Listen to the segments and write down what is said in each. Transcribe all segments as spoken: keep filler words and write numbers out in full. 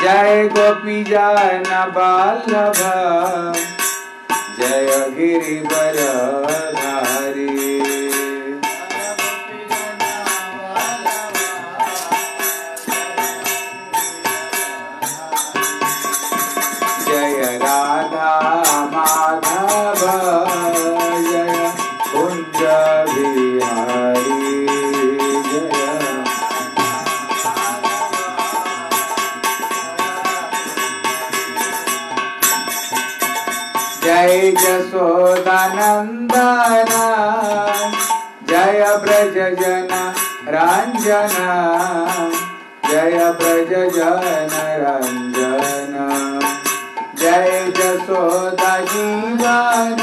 जय गोपी जन वल्लभ जय गिरिवरधारी। जय राधा माधव जय कुंज बिहारी। जय जसोदानंदन जय ब्रज जन रंजन जय ब्रज जन रंजन। जय जसोदा जीवन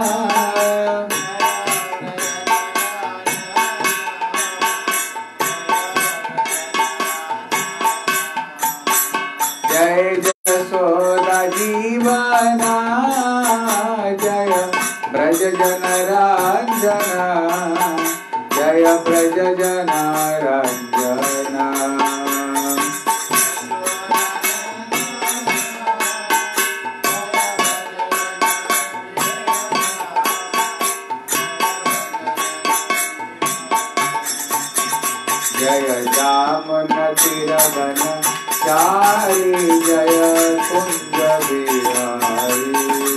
जय जसोदा जीवन जय ब्रज जन रंजन जय ब्रज जन रंजन। जय जामुन तिरवन चारी जय कुंज बिहारी।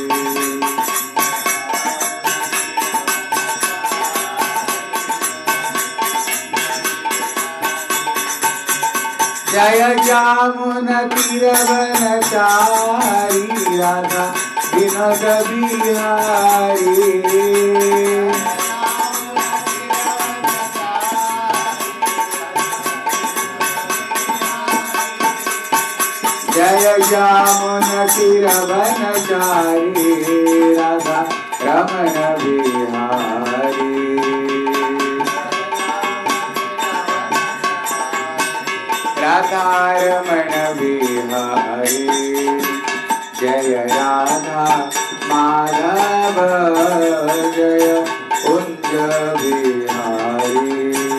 जय जामुन तिरवन चारी राधा विनोद बिहारी। जय जामुन तिरवन चारी राधा रमण बिहारी। राधा रमण बिहारी। जय राधा माधव जय कुंज बिहारी।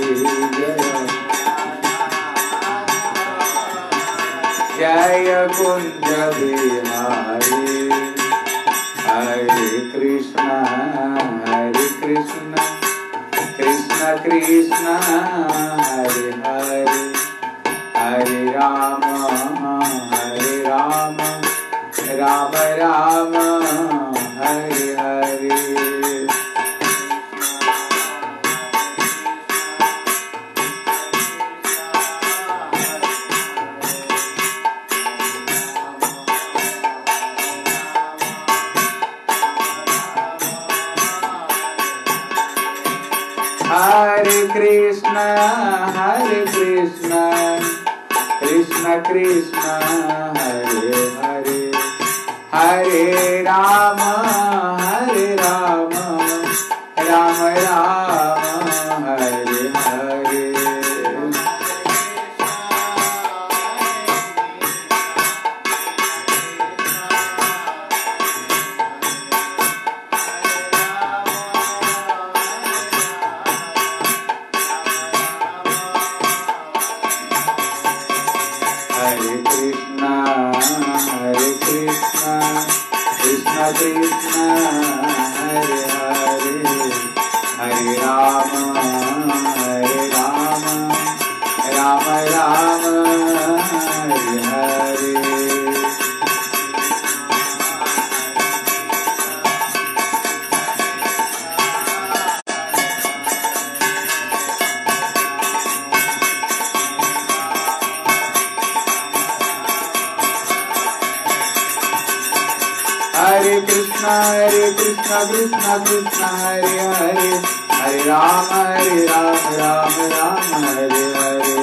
जय कुंज बिहारी। हरे कृष्ण हरे कृष्ण कृष्ण कृष्ण हरे हरे हरे राम हरे राम राम राम हरे हरे। हरे कृष्ण हरे कृष्ण कृष्ण कृष्ण हरे हरे हरे राम हरे राम राम राम हरे हरे। हरे कृष्ण हरे कृष्ण कृष्ण कृष्ण हरे हरे हरे राम हरे राम राम राम हरे हरे। हरे कृष्ण हरे कृष्ण कृष्ण कृष्ण हरे हरे हरे राम हरे राम राम राम हरे हरे।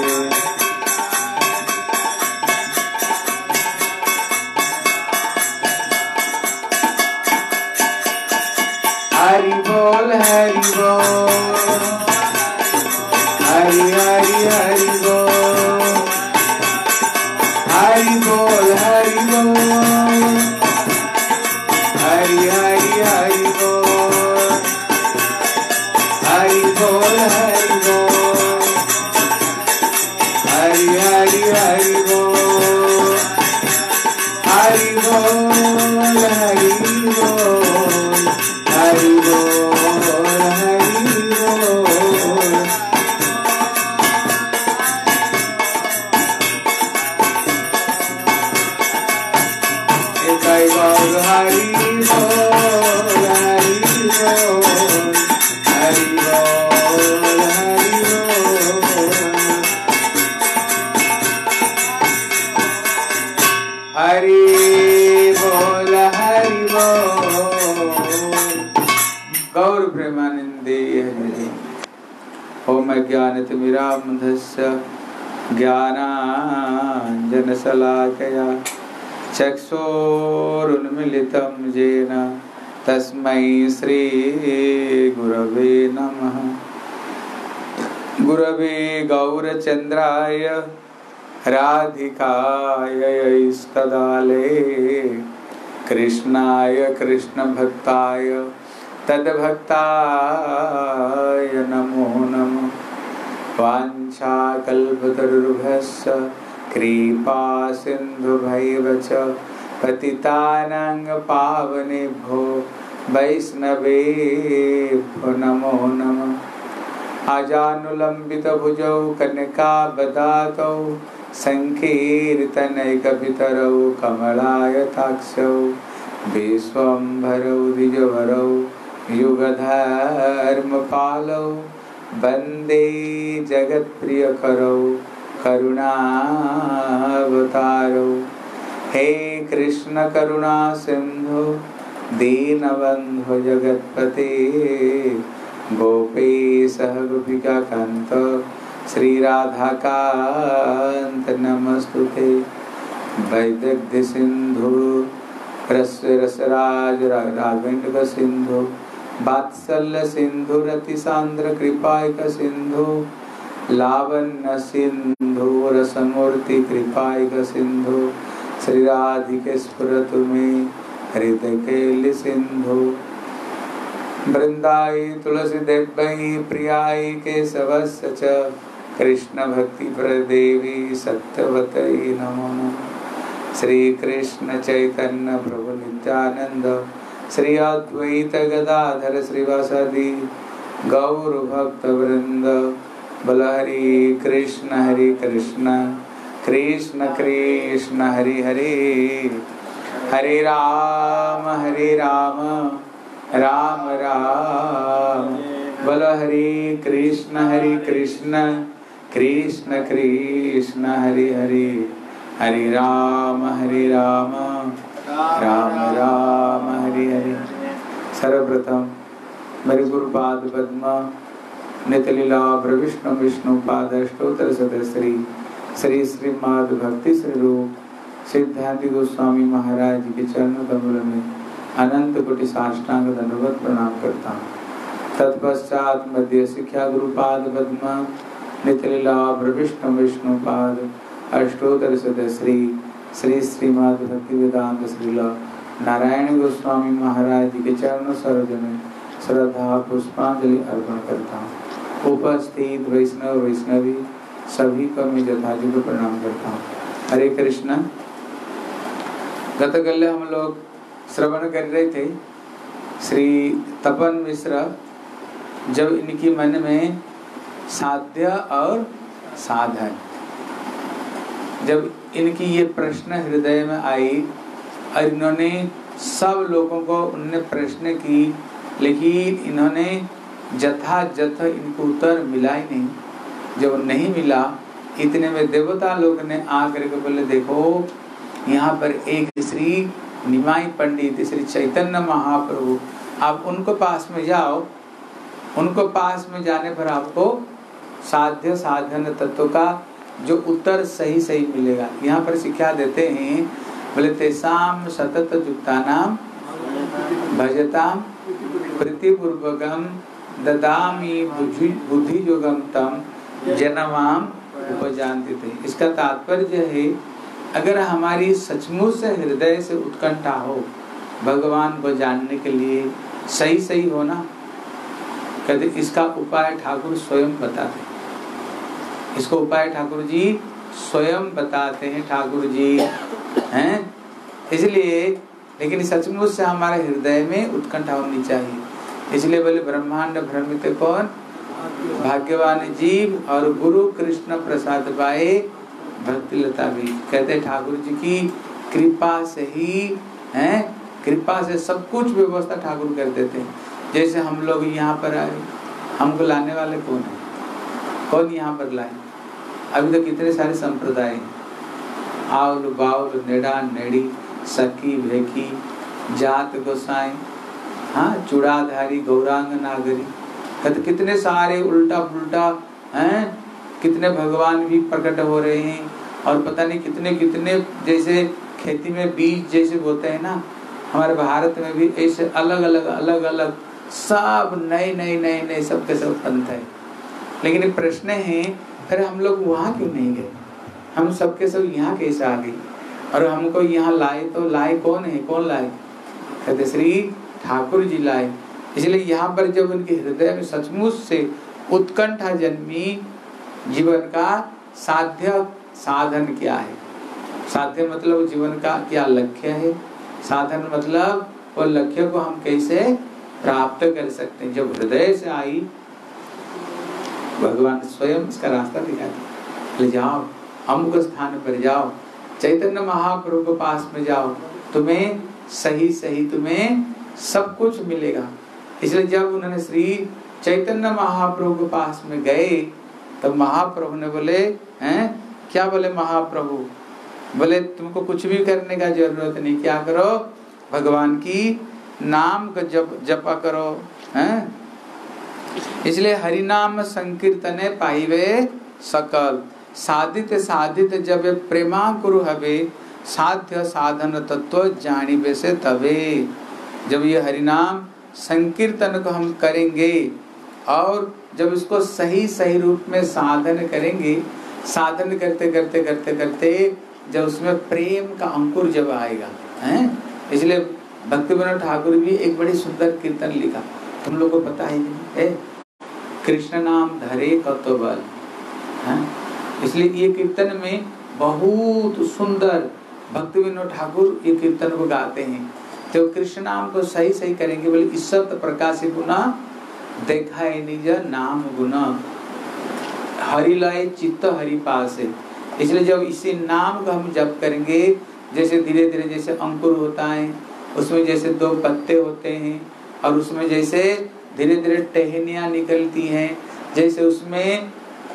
हरि बोल हरि बोल हरि हरि हरि बोल हरि बोल हरि बोल हरि हरि हरि बोल हरि बोल हरि बोल हरि हरि हरि बोल। बोल हरि बोल हरि बोल हरि बोल। एकाई गौर हरि बोल हरि बोल हरि बोल हरि बोल हरि बोल हरि बोल। गौर प्रेमानंदे हरि। ओम अज्ञानतिमिरान्धस्य ज्ञानाञ्जनशलाकया चक्षुरुन्मीलितं येन तस्मै श्रीगुरवे नमः। गुरवे गौरचन्द्राय राधिकाय इष्टदाले कृष्णाय कृष्णभक्ताय तद्भक्ताय नमो नमः। वाञ्छाकल्पतरुर्भस्य कृपा सिन्धुभैव च पतितानां पावनेभ्यो वैष्णवेभ्यो नमो नमः। आजानुलम्बितभुजौ कनकावदातौ संकीर्तनैकपितरौ कमलायताक्षौ विश्वम्भरौ द्विजवरौ युगधर्मपालौ वन्दे जगत्प्रियकरौ करुणावतारौ। हे कृष्ण करुणा सिंधु दीनबन्धु जगत्पते गोपेशः गोपिकान्त श्रीराधाकान्त नमस्तुते। वैदग्ध्य सिंधु रस रसराज राघवेन्द्र सिंधु वात्सल्य सिंधु रतिसान्द्र कृपायक सिंधु लावण्य सिंधु रसमूर्ति कृपायक सिंधु श्री राधिके स्फुरतु मे हृदय केलि सिंधु। वृंदाई तुलसी देवै प्रियाय केशवस्य च कृष्ण भक्ति प्रदेवी सत्यवतै नमो नमः। श्री कृष्ण चैतन्य प्रभु नित्यानंद श्री अद्वैत गदाधर श्रीवासादि गौर भक्त वृंद। बोल हरि कृष्ण हरि कृष्ण कृष्ण कृष्ण हरि हरि हरे राम हरे राम राम राम। बोल हरि कृष्ण हरि कृष्ण कृष्ण कृष्ण हरि हरि हरे राम हरे राम राम राम हरि हरि। सर्वप्रथम मेरे गुरुपाद पद्म नितलीला विष्णु विष्णु पाद अष्टोत्तर सदश्री श्री श्रीमद् भक्ति श्री रूप सिद्धांति गोस्वामी महाराज के चरण कमल में अनंत कोटि साष्टांग दंडवत प्रणाम करता हूँ। तत्पश्चात मध्य शिक्षा गुरुपाद पद्म नितलीला विष्णु विष्णु पाद अष्टोत्तर सदश्री श्री श्रीमद् भक्ति वेदांत श्रीला नारायण गोस्वामी महाराज के चरण सरोज में श्रद्धा पुष्पांजलि अर्पण करता हूँ। उपस्थित वैष्णव वैष्णवी सभी को मैं यथायोग्य प्रणाम करता हूँ। हरे कृष्ण। गतकल्य हम लोग श्रवण कर रहे थे श्री तपन मिश्र जब इनकी मन में साध्य और साधन, जब इनकी ये प्रश्न हृदय में आई और इन्होंने सब लोगों को उनने प्रश्न की, लेकिन इन्होंने जथा जथ इनको उत्तर मिला ही नहीं। जब नहीं मिला इतने में देवता लोग ने आकर के बोले देखो यहाँ पर एक श्री निमाई पंडित श्री चैतन्य महाप्रभु, आप उनको पास में जाओ, उनको पास में जाने पर आपको साध्य साधन तत्व का जो उत्तर सही सही मिलेगा। यहाँ पर शिक्षा देते हैं बोले तेसाम सतत युक्तानाम भजताम प्रीतिपूर्वकम ददामी बुद्धि बुद्धि योगम तम जनमाम उपजानते थे। इसका तात्पर्य है अगर हमारी सचमुच से हृदय से उत्कंठा हो भगवान को जानने के लिए, सही सही होना, कहते इसका उपाय ठाकुर स्वयं बताते। इसको उपाय ठाकुर जी स्वयं बताते हैं। ठाकुर जी हैं इसलिए लेकिन सचमुच से हमारे हृदय में उत्कंठा होनी चाहिए। इसलिए बोले ब्रह्मांड भ्रमित कौन, भाग्यवान जीव और गुरु कृष्ण प्रसाद पाए भक्ति लता भी। कहते ठाकुर जी की कृपा से ही है, कृपा से सब कुछ व्यवस्था ठाकुर कर देते हैं। जैसे हम लोग यहाँ पर आए, हमको लाने वाले कौन है, कौन यहाँ पर लाए? अभी तो कितने सारे संप्रदाय हैं, आउल बाउल नेड़ा नेड़ी सखी भेखी जात गोसाई, हाँ चूड़ाधारी गौरांग नागरी, कहते कितने सारे उल्टा पुल्टा हैं, कितने भगवान भी प्रकट हो रहे हैं। और पता नहीं कितने कितने, जैसे खेती में बीज जैसे बोते हैं ना, हमारे भारत में भी ऐसे अलग अलग अलग अलग सब नए नए नए नए सब के सब पंथ है। लेकिन प्रश्न है फिर हम लोग वहाँ क्यों नहीं गए, हम सबके सब यहाँ कैसे आ गए? और हमको यहाँ लाए तो लाए कौन है, कौन लाए? कहते श्री ठाकुर जी लाए। इसलिए यहाँ पर जब उनके हृदय में सचमुच से उत्कंठा जन्मी, जीवन का साध्य साधन क्या है, साध्य मतलब जीवन का क्या लक्ष्य है, साधन मतलब वो लक्ष्य को हम कैसे प्राप्त कर सकते हैं। जब हृदय से आई भगवान स्वयं इसका रास्ता दिखाते, ले जाओ अमुक स्थान पर जाओ, चैतन्य महाप्रभु के पास में जाओ, तुम्हें सही सही तुम्हें सब कुछ मिलेगा। इसलिए जब उन्होंने श्री चैतन्य महाप्रभु के पास में गए तब महाप्रभु ने बोले, हैं क्या बोले महाप्रभु? बोले तुमको कुछ भी करने का जरूरत नहीं, क्या करो, भगवान की नाम का जप जपा करो, हैं। इसलिए हरि नाम संकीर्तने पाइवे सकल, साधित साधित जब प्रेमा कुरु हवे, साध्य साधन तत्व जानिबे से तवे। जब ये हरि नाम संकीर्तन को हम करेंगे और जब इसको सही सही रूप में साधन करेंगे, साधन करते करते करते करते जब उसमें प्रेम का अंकुर जब आएगा, हैं। इसलिए भक्ति विनोद ठाकुर भी एक बड़ी सुंदर कीर्तन लिखा, तुम लोग को पता ही है, कृष्ण नाम धरे कतो बल, हैं। इसलिए ये कीर्तन में बहुत सुंदर भक्ति विनोद ठाकुर ये कीर्तन को गाते हैं। तो कृष्ण नाम को सही सही करेंगे, बोले ईश्वर प्रकाश गुना देखा है निज नाम गुना, हरि लय चित्त हरि पास है। इसलिए जब इसी नाम को हम जप करेंगे, जैसे धीरे धीरे जैसे अंकुर होता है, उसमें जैसे दो पत्ते होते हैं और उसमें जैसे धीरे धीरे टहनियाँ निकलती हैं, जैसे उसमें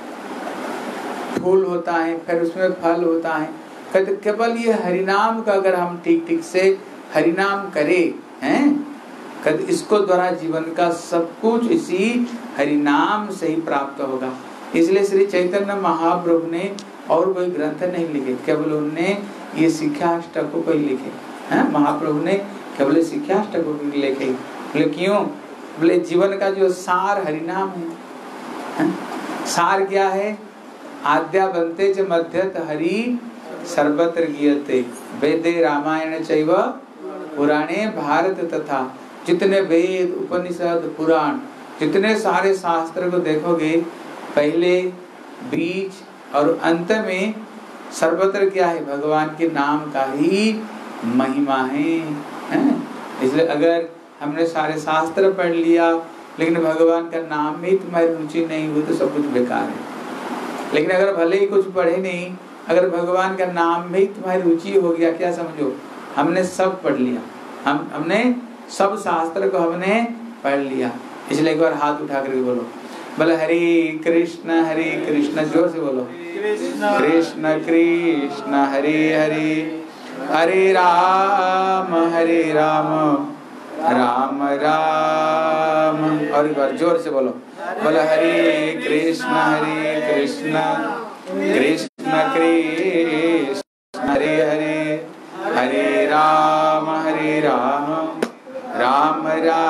फूल होता है, फिर उसमें फल होता है। कहते केवल ये हरिनाम का अगर हम ठीक ठीक से हरिनाम करें, हैं, कहते इसको द्वारा जीवन का सब कुछ इसी हरिनाम से ही प्राप्त होगा। इसलिए श्री चैतन्य महाप्रभु ने और कोई ग्रंथ नहीं लिखे, केवल उन्होंने ये शिक्षाष्टकों को ही लिखे, हैं। महाप्रभु ने केवल शिक्षाष्टकों को लिखे। बोले क्यों? बोले जीवन का जो सार हरिनाम है, हैं? सार क्या है? आद्या बनते च मध्यत हरि सर्वत्र गीयते, वेदे रामायण चैव पुराणे भारत तथा। जितने वेद उपनिषद पुराण जितने सारे शास्त्र को देखोगे, पहले बीच और अंत में सर्वत्र क्या है? भगवान के नाम का ही महिमा है, हैं? इसलिए अगर हमने सारे शास्त्र पढ़ लिया लेकिन भगवान का नाम में तुम्हारी रुचि नहीं हुई तो सब कुछ बेकार है। लेकिन अगर भले ही कुछ पढ़े नहीं, अगर भगवान का नाम में ही तुम्हारी रुचि हो गया, क्या समझो हमने सब पढ़ लिया, हम हमने सब शास्त्र को हमने पढ़ लिया। इसलिए एक बार हाथ उठा करके बोलो, बोले हरे कृष्ण हरे कृष्ण, जोर से बोलो, कृष्ण कृष्ण हरे हरे, हरे राम हरे राम, राम राम। और एक बार जोर से बोलो, बोलो हरे कृष्ण हरे कृष्ण, कृष्ण कृष्ण हरे हरे, हरे राम हरे राम, राम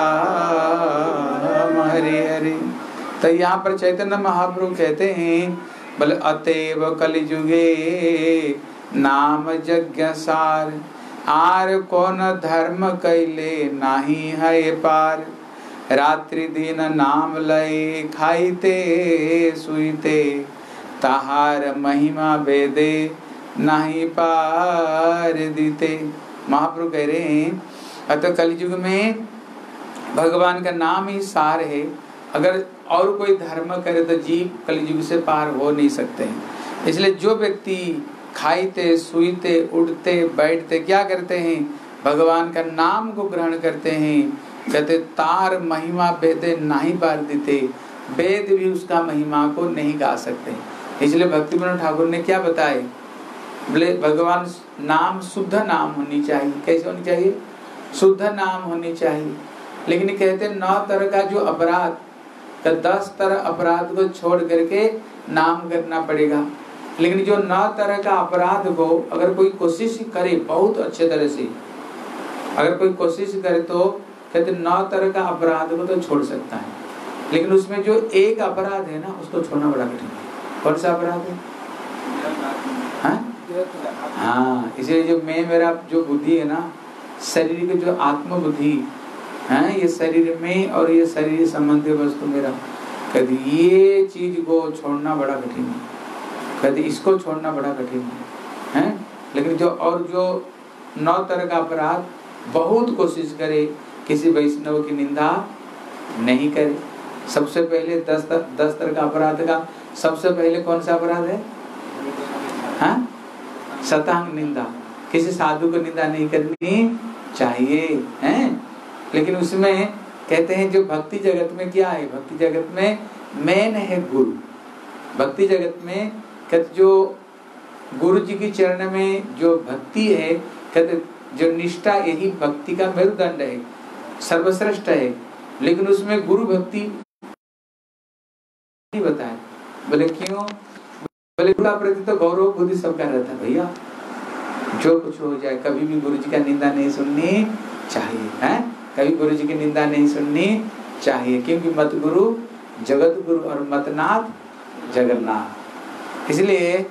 राम हरे हरे। तो यहाँ पर चैतन्य महाप्रभु कहते हैं, बोले अतएव कलिजुगे नाम यज्ञ सार, आर कौन धर्म कैले नाही है पार, रात्रि दिन नाम लय खाइते सुइते, ताहार महिमा वेदे नाही पार दीते। महाप्रभु कह रहे हैं अतः कलयुग में भगवान का नाम ही सार है। अगर और कोई धर्म करे तो जीव कलयुग से पार हो नहीं सकते हैं। इसलिए जो व्यक्ति खाइते सुईते उठते बैठते क्या करते हैं, भगवान का नाम को ग्रहण करते हैं। कहते तार महिमा वेदे नहीं पार देते, वेद भी उसका महिमा को नहीं गा सकते। इसलिए भक्ति विनोद ठाकुर ने क्या बताए, बोले भगवान नाम शुद्ध नाम होनी चाहिए। कैसे होनी चाहिए? शुद्ध नाम होनी चाहिए। लेकिन कहते नौ तरह का जो अपराध, तो दस तरह अपराध को छोड़ करके नाम करना पड़ेगा। लेकिन जो नौ तरह का अपराध को अगर कोई कोशिश करे बहुत अच्छे तरह से, अगर कोई कोशिश करे तो कहते नौ तरह का अपराध को तो छोड़ सकता है। लेकिन उसमें जो एक अपराध है ना उसको छोड़ना बड़ा कठिन है। कौन सा अपराध है? हाँ, इसलिए जो मैं मेरा जो बुद्धि है ना, शरीर की जो आत्म बुद्धि है, ये शरीर में और ये शरीर संबंधी वस्तु मेरा, कभी ये चीज को छोड़ना बड़ा कठिन है, कभी इसको छोड़ना बड़ा कठिन है, हैं? लेकिन जो और जो नौ तरह का अपराध बहुत कोशिश करे किसी वैष्णव की निंदा नहीं करे। सबसे पहले दस तर, दस तरह का अपराध का सबसे पहले कौन सा अपराध है? हाँ? शतांग निंदा। किसी साधु को निंदा नहीं करनी चाहिए, हैं? लेकिन उसमें कहते हैं जो भक्ति जगत में क्या है, भक्ति जगत में मेन है गुरु। भक्ति जगत में कहते जो गुरु जी की चरण में जो भक्ति है, कहते जो निष्ठा, यही भक्ति का मेरुदंड है, सर्वश्रेष्ठ है। लेकिन उसमें गुरु भक्ति नहीं बताए। बोले क्यों? बोले गुरु प्रति तो गौरव बुद्धि सबका रहता है भैया, जो कुछ हो जाए कभी भी गुरु जी का निंदा नहीं सुननी चाहिए, हैं? कभी गुरु जी की निंदा नहीं सुननी चाहिए, क्योंकि मत गुरु जगत गुरु और मतनाथ जगन्नाथ। इसलिए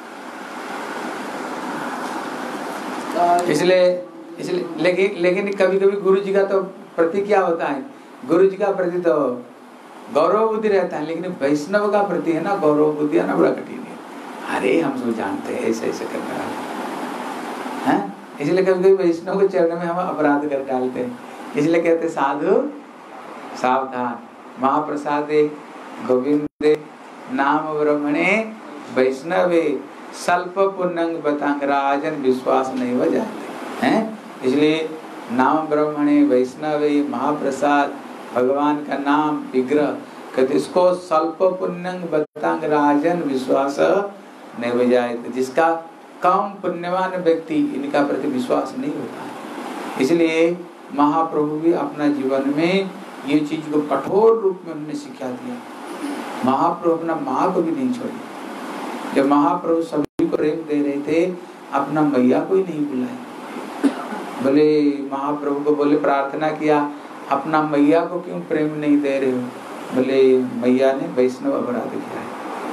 इसलिए इसलिए लेकिन लेकिन कभी कभी गुरु जी का तो प्रति क्या होता है, गुरु जी का प्रति तो गौरव बुद्धि रहता है, लेकिन वैष्णव का प्रति है ना गौरव बुद्धि आना बड़ा कठिन है। अरे हम सब जानते हैं ऐसे ऐसे करना है, इसलिए कभी कभी वैष्णव के चरण में हम अपराध कर डालते हैं। इसलिए कहते साधु सावधान, महाप्रसादे गोविंदे नाम ब्रह्मणे वैष्णवे स्वल्प पुण्यंग बतांग राजन विश्वास नहीं हो जाते हैं। इसलिए नाम ब्रह्मणे वैष्णवे महाप्रसाद, भगवान का नाम विग्रह, कहते इसको स्वल्प पुण्यंग बतांग राजन विश्वास नहीं हो जाए। जिसका कम पुण्यवान व्यक्ति इनका प्रति विश्वास नहीं होता है। इसलिए महाप्रभु भी अपना जीवन में ये चीज को कठोर रूप में उन्होंने सिखा दिया। महाप्रभु अपना माँ को भी नहीं छोड़ी। जब महाप्रभु सभी को प्रेम दे रहे थे, अपना मैया को ही नहीं बुलाए। बोले महाप्रभु को बोले प्रार्थना किया, अपना मैया को क्यों प्रेम नहीं दे रहे हो? बोले मैया ने वैष्णव अपराध किया है,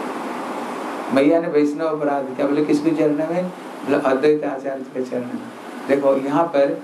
मैया ने वैष्णव अपराध किया। बोले किसके चरण में? बोले अद्वैत आचार्य के चरण में। देखो यहाँ पर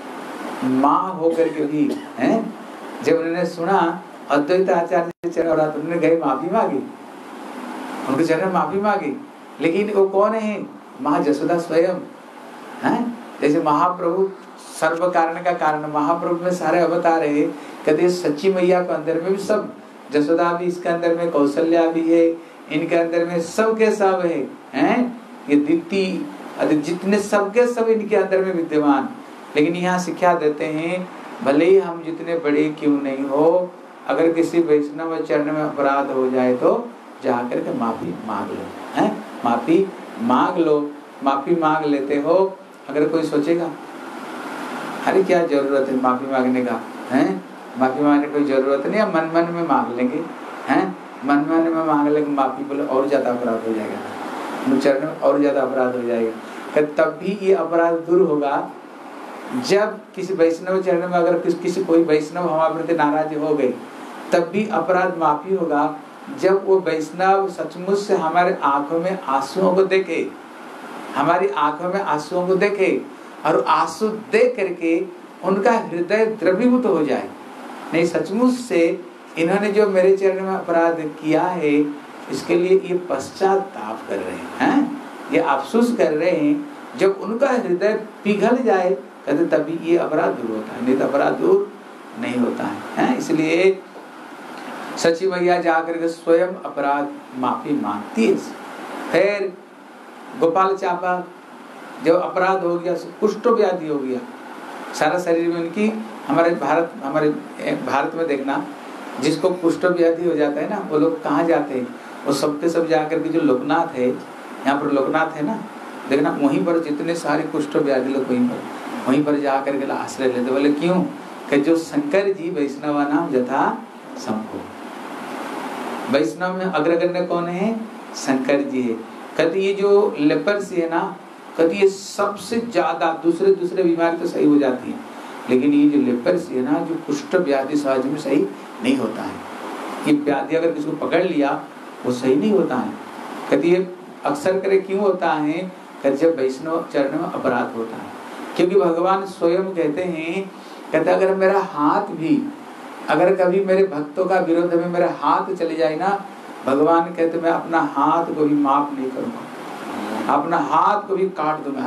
माँ होकर के भी हैं, जब उन्होंने सुना अद्वैत आचार्य के चरण अपराध, उन्होंने गए माफी मांगी, उनके चरण में माफी मांगी। लेकिन वो कौन है? माँ जसोदा स्वयं हैं। जैसे महाप्रभु सर्व कारण का कारण, महाप्रभु में सारे अवतार है, कहते सच्ची मैया के अंदर में भी सब, जसोदा भी इसके अंदर में, कौशल्या भी है इनके अंदर में, सबके सब है, हैं? ये दीप्ति जितने सबके सब इनके अंदर में विद्यमान। लेकिन यहाँ शिक्षा देते हैं भले ही हम जितने बड़े क्यों नहीं हो, अगर किसी वैष्णव चरण में अपराध हो जाए तो जाकर के माफी मांग लो, हैं? माफी मांग लो। माफी मांग लेते हो, अगर कोई सोचेगा अरे क्या जरूरत है माफी मांगने का, हैं? माफी मांगने की कोई जरूरत नहीं, हम मन मन में मांग लेंगे, हैं? मन मन में मांग लेंगे माफी, बोले और ज्यादा अपराध हो जाएगा, चरण में और ज्यादा अपराध हो जाएगा। तब भी ये अपराध दूर होगा जब किसी वैष्णव चरण में अगर किस, किसी कोई वैष्णव हमारे प्रति नाराज हो गई, तब भी अपराध माफी होगा जब वो वैष्णव सचमुच से हमारे आंखों में आंसुओं को देखे, हमारी आंखों में आंसुओं को देखे और आंसू देख करके उनका हृदय द्रवीभूत हो जाए। नहीं सचमुच से इन्होंने जो मेरे चरण में अपराध किया है, इसके लिए ये पश्चाताप कर रहे हैं, हैं? ये अफसोस कर रहे हैं जब उनका हृदय पिघल जाए कहते तभी ये अपराध दूर होता है, नहीं तो अपराध दूर नहीं होता है, है? इसलिए सची मैया जाकर के स्वयं अपराध माफी मांगती है। फिर गोपाल चापा जब अपराध हो गया, कुष्ठ व्याधि हो गया सारा शरीर में उनकी, हमारे भारत हमारे भारत में देखना जिसको कुष्ठ व्याधि हो जाता है ना, वो लोग कहाँ जाते हैं, वो सबके सब जाकर के जो लोकनाथ है, यहाँ पर लोकनाथ है ना, देखना वहीं पर जितने सारे कुष्ठ व्याधि लोग वहीं पर वहीं पर जाकर के आश्रय लेते। बोले क्यों? कि जो शंकर जी वैष्णव नाम यथा संभव, वैष्णव में अग्रगण्य कौन है? शंकर जी है। कहते ये जो लेपर्सी है ना, कहते ये सबसे ज्यादा, दूसरे दूसरे बीमारी तो सही हो जाती है, लेकिन ये जो लेपर्सी है ना, जो कुष्ठ व्याधि सहज में सही नहीं होता है। ये व्याधि अगर किसी को पकड़ लिया वो सही नहीं होता है। कहते ये अक्सर करे क्यों होता है? कहते जब वैष्णव चरण में अपराध होता है, क्योंकि भगवान स्वयं कहते हैं, कहते अगर मेरा हाथ भी, अगर कभी मेरे भक्तों का विरोध में मेरा हाथ चले जाए ना, भगवान कहते मैं अपना हाथ को भी माफ नहीं करूंगा, अपना हाथ को भी काट दूंगा।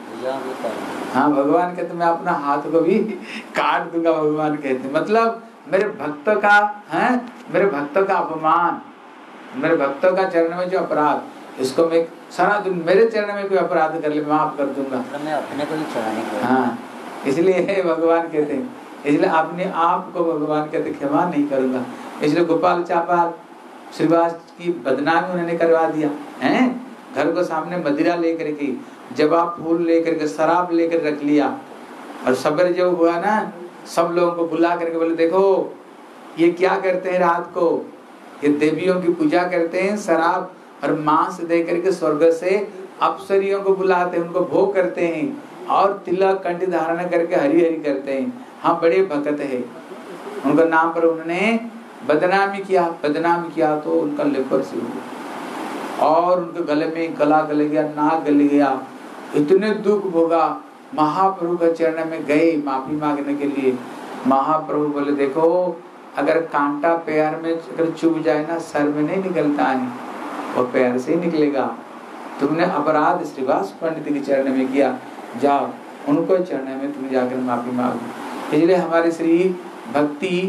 हाँ, भगवान कहते मैं अपना हाथ को भी काट दूंगा। भगवान कहते मतलब मेरे भक्तों का है, मेरे भक्तों का अपमान, मेरे भक्तों का चरण में जो अपराध, इसको मैं सारा दिन मेरे चरण में कोई अपराध कर ले माफ कर दूंगा, मैं अपने को भी चढ़ाने को। हाँ, इसलिए भगवान कहते हैं, इसलिए अपने आप को भगवान कहते क्षमा नहीं करूंगा। इसलिए गोपाल चापाल श्रीवास की बदनामी उन्होंने करवा दिया है। घर को सामने मदिरा लेकर के, जवाब फूल लेकर के, शराब लेकर रख लिया, और सवेरे जब हुआ ना, सब लोगों को बुला करके बोले देखो ये क्या करते हैं, रात को ये देवियों की पूजा करते हैं, शराब और मांस दे करके स्वर्ग से अप्सरियों को बुलाते हैं, उनको भोग करते हैं, और तिलक कंठी धारण करके हरि हरि करते हैं। हाँ, बड़े भक्त है, उनका नाम पर उन्होंने बदनामी किया, बदनामी किया तो उनका लेपर्सी हो गया, और उनके गले में गला गल गया, नाक गल गया, इतने दुख भोगा। महाप्रभु के चरण में गए माफी मांगने के लिए। महाप्रभु बोले देखो अगर कांटा पैर में अगर चुभ जाए ना, सर में नहीं निकलता है, वो पैर से ही निकलेगा। तुमने अपराध श्रीवास पंडित के चरण में किया, जाओ उनको चरण में तुम जाकर माफी मांगो। इसलिए हमारे श्री भक्ति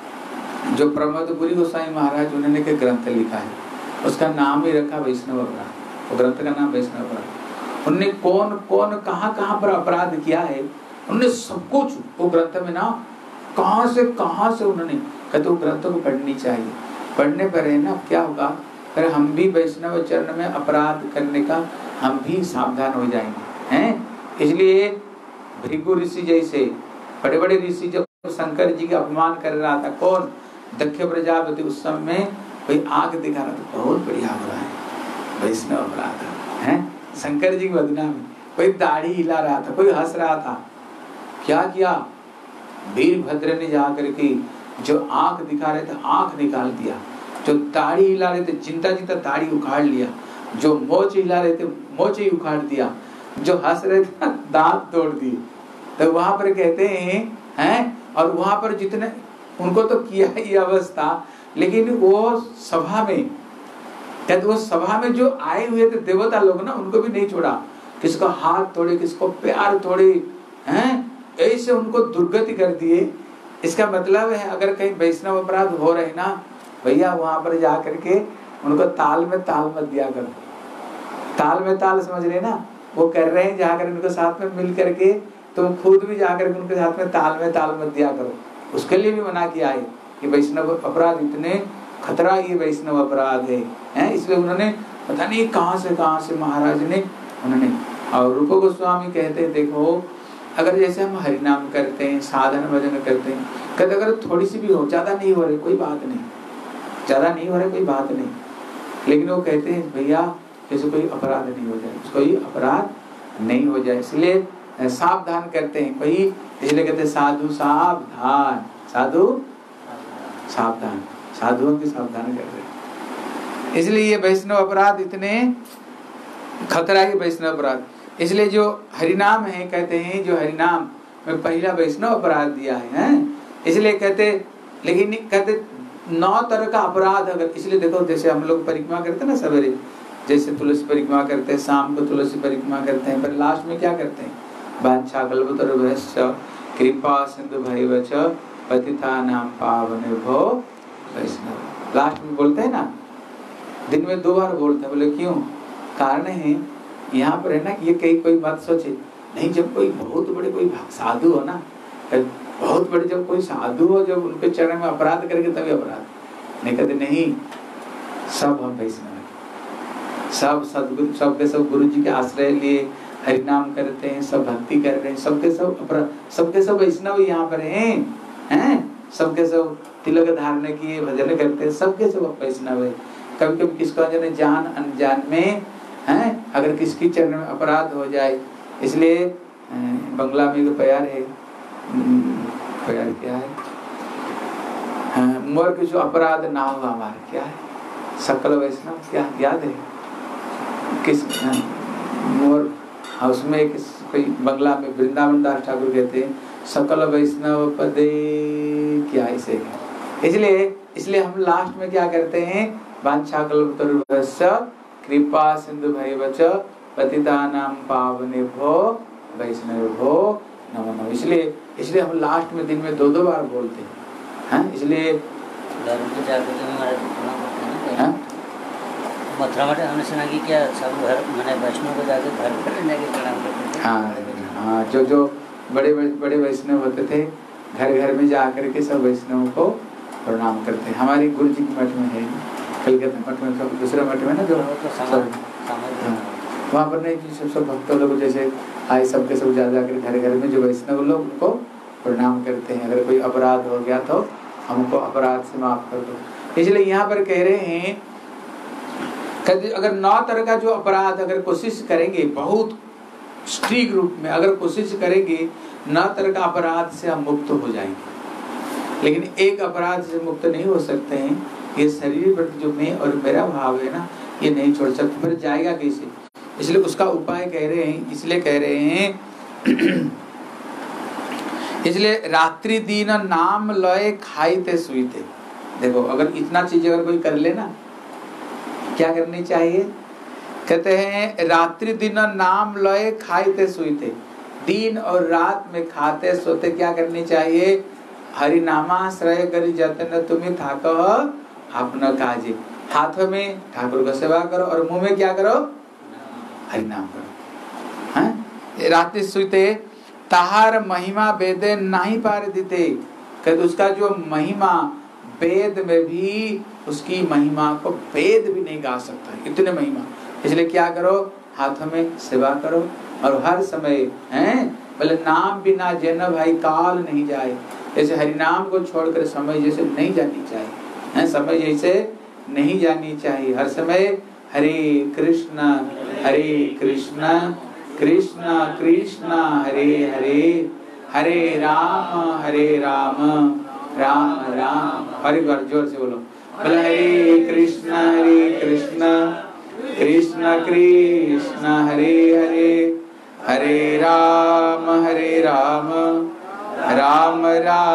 जो प्रमोदपुरी गोस्वामी महाराज उन्होंने के ग्रंथ लिखा है, उसका नाम ही रखा वैष्णव अपराध, वो ग्रंथ का नाम वैष्णव अपराध। उनने कौन कौन कहाँ कहाँ पर अपराध किया है, उन्होंने सब कुछ वो ग्रंथ में ना, कहाँ से कहाँ से उन्होंने कहते वो ग्रंथों को पढ़नी चाहिए। पढ़ने पर है ना क्या होगा, फिर हम भी वैष्णव चरण में अपराध करने का हम भी सावधान हो जाएंगे, हैं? इसलिए भृगु ऋषि जैसे बड़े बड़े ऋषि जब शंकर जी का अपमान कर रहा था, कौन? दक्ष प्रजापति उस समय कोई आग दिखा रहा था, बहुत बढ़िया हो रहा है वैष्णव अपराध है, शंकर जी की बदनामी। कोई दाढ़ी हिला रहा था, कोई हंस रहा था, क्या किया? वीरभद्र ने जाकर के जो आंख दिखा रहे थे आंख निकाल दिया, जो दाढ़ी हिला रहे थे जिंदा जिंदा दाढ़ी उखाड़ लिया, जो मोच हिला रहे थे मोच ही उखाड़ दिया, जो हंस रहे थे दांत तोड़ दिए। तो वहां पर कहते हैं हैं और वहां पर जितने उनको तो किया ही अवस्था, लेकिन वो सभा में कहते वो सभा में जो आए हुए थे देवता लोग ना, उनको भी नहीं छोड़ा, किसको हाथ तोड़े, किसको पैर तोड़े, हैं? ऐसे उनको दुर्गति कर दिए। इसका मतलब है अगर कहीं वैष्णव अपराध हो रहे ना भैया, वहां पर जा करके उनको ताल में ताल मत दिया करो। ताल में ताल समझ रहे ना, वो कर रहे हैं जाकर उनके साथ में मिल करके, तुम खुद भी जाकर उनके साथ में ताल में ताल मत दिया करो। उसके लिए भी मना किया है कि वैष्णव अपराध इतने खतरा, ये वैष्णव अपराध है, हैं? इसलिए उन्होंने पता नहीं कहां से कहां से महाराज ने उन्होंने। और रूप गोस्वामी कहते हैं देखो अगर जैसे हम हरिनाम करते हैं, साधन भजन करते हैं, कहते अगर थोड़ी सी भी हो, ज्यादा नहीं हो रही कोई बात नहीं, ज्यादा नहीं हो रहा कोई बात नहीं, लेकिन वो कहते हैं भैया जैसे कोई अपराध नहीं हो जाए, कोई अपराध नहीं हो जाए, इसलिए सावधान करते हैं कोई, इसलिए कहते हैं साधु सावधान, साधु सावधान, साधुओं की सावधान कर रहे हैं। इसलिए ये वैष्णव अपराध इतने खतरा है वैष्णव अपराध। इसलिए जो हरिनाम है कहते हैं जो हरिनाम में पहला वैष्णव अपराध दिया है, हैं? इसलिए कहते, लेकिन कहते नौ तरह का अपराध अगर, इसलिए देखो जैसे हम लोग परिक्रमा करते ना सवेरे, जैसे तुलसी परिक्रमा करते हैं, शाम को तुलसी परिक्रमा करते हैं, पर लास्ट में क्या करते हैं? वांछा कल्पतरुभ्यश्च कृपा सिंधु भैवच पतितानां पावनेभ्यो वैष्णव। लास्ट में बोलते हैं ना, दिन में दो बार बोलते हैं। बोले क्यों? कारण है यहाँ पर है ना, ये कहीं कोई बात सोचे नहीं, जब कोई बहुत बड़े कोई साधु हो ना, बहुत बड़े जब कोई साधु हो, जब उनके चरण में अपराध करके तभी अपराध नहीं कहते, नहीं सब हम वैष्णव हैं, सब सदगुरु, सबके सब गुरु जी के आश्रय लिए हरि नाम करते हैं, सब भक्ति कर रहे हैं, सबके सब अपराध, सबके सब वैष्णव यहाँ पर हैं, हैं सबके सब तिलक धारण किए भजन करते हैं, सबके सब वैष्णव है। कभी कभी किसको जाने जान अनजान में हैं, अगर किसकी चरण में अपराध हो जाए, इसलिए बंगला में एक प्यार है, प्यार क्या है, मोर के जो अपराध ना हो हमारे, क्या है सकल वैष्णव, क्या याद है किस मोर, उसमें एक कोई बंगला में वृंदावन दास ठाकुर कहते हैं सकल वैष्णव पदे, क्या इसे, इसलिए इसलिए हम लास्ट में क्या करते हैं, वांछा कल्पतरुभ्यश्च कृपा सिंधु भैवच पतितानां पावनेभ्यो वैष्णवेभ्यो नमो नमः। इसलिए इसलिए हम लास्ट में दिन में दो दो बार बोलते हैं, हैं इसलिए मथुरा में हमने सुना कि क्या सब घर मैंने वैष्णव को जाके घर घर जाके प्रणाम करते थे। हाँ हाँ, जो जो बड़े बड़े वैष्णव होते थे घर घर में जा करके सब वैष्णवों को प्रणाम करते हैं। हमारी गुरु जी के मठ में है, कलकत्ता मठ में, सब दूसरे मठ में ना जो सब वहाँ पर नहीं, सब सब भक्तों लोग जैसे आए सबके सब जा जाकर घर घर में जो वैष्णव लोग उनको प्रणाम करते हैं। अगर कोई अपराध हो गया तो हमको अपराध से माफ कर दो। इसलिए यहाँ पर कह रहे हैं कि अगर नौ तरह का जो अपराध अगर कोशिश करेंगे, बहुत स्ट्रिक्ट रूप में अगर कोशिश करेंगे, नौ तरह का अपराध से हम मुक्त हो जाएंगे। लेकिन एक अपराध से मुक्त नहीं हो सकते हैं, ये शरीर पर जो मैं और मेरा भाव है ना, ये नहीं छोड़ सकते, फिर जाएगा कैसे? इसलिए उसका उपाय कह रहे हैं, इसलिए कह रहे हैं इसलिए रात्रि दिन नाम लय खाइते सुईते। देखो अगर इतना चीज अगर कोई कर ले ना, क्या करनी चाहिए? कहते हैं रात्रि दिन नाम लय खाइते सुईते, दिन और रात में खाते सोते क्या करनी चाहिए? हरि नामाश्रय करी जतन तुम्हें थाक अपना काजे। हाथों में ठाकुर का सेवा करो और मुंह में क्या करो? हरि नाम करो। हैं रात्रि सुईते ताहार महिमा वेदे नहीं पार देते, कहते उसका जो महिमा वेद में भी, उसकी महिमा को वेद भी नहीं गा सकता, इतने महिमा। इसलिए क्या करो? हाथों में सेवा करो और हर समय हैं बोले नाम बिना जन भाई काल नहीं जाए। जैसे हरि नाम को छोड़कर समय जैसे नहीं जानी चाहिए, हैं समय जैसे नहीं जानी चाहिए। हर समय हरे कृष्ण हरे कृष्ण कृष्ण कृष्ण हरे हरे, हरे राम हरे राम राम राम, हरे बार जोर से बोलो, बोले हरे कृष्ण हरे कृष्ण कृष्ण कृष्ण हरे हरे, हरे राम हरे राम राम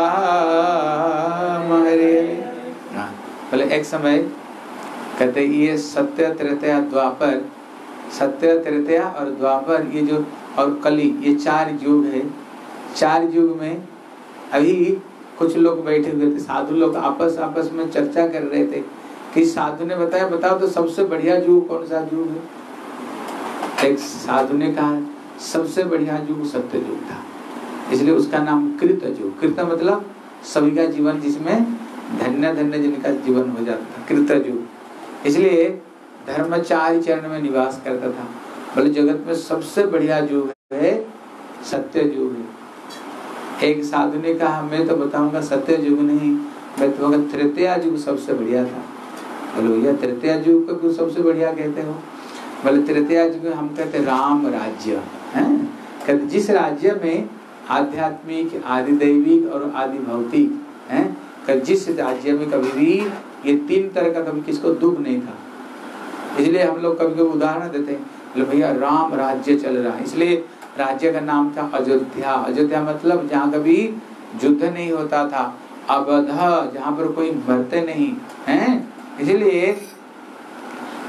राम हरे हरे। बोले एक समय कहते ये सत्य त्रेता द्वापर, सत्य त्रेता और द्वापर ये जो और कली, ये चार युग है। चार युग में अभी कुछ लोग बैठे हुए थे, साधु लोग आपस आपस में चर्चा कर रहे थे कि साधु ने बताया बताओ तो सबसे बढ़िया युग कौन सा युग है? एक साधु ने कहा सबसे बढ़िया युग सत्य युग था, इसलिए उसका नाम कृत युग। कृत मतलब सभी का जीवन जिसमें धन्य धन्य जिनका जीवन हो जाता था, कृत युग। इसलिए धर्मचारी चरण में निवास करता था। बोले जगत में सबसे बढ़िया युग है सत्य युग है। एक साधु ने कहा मैं तो बताऊंगा सत्य युग नहीं, मैं तो तृतीया युग सबसे बढ़िया था। बोलो भैया तृतीया युग को क्यों सबसे बढ़िया कहते हो? बोले तृतीया युग हम कहते राम राज्य है, कहते जिस राज्य में आध्यात्मिक आदि दैविक और आदि भौतिक है, जिस राज्य में कभी भी ये तीन तरह का कभी किसको दुख नहीं था। इसलिए हम लोग कभी कभी उदाहरण देते हैं, बोले भैया राम राज्य चल रहा है, इसलिए राज्य का नाम था अयोध्या। अयोध्या मतलब जहाँ कभी युद्ध नहीं होता था, अवध जहाँ पर कोई मरते नहीं हैं। इसलिए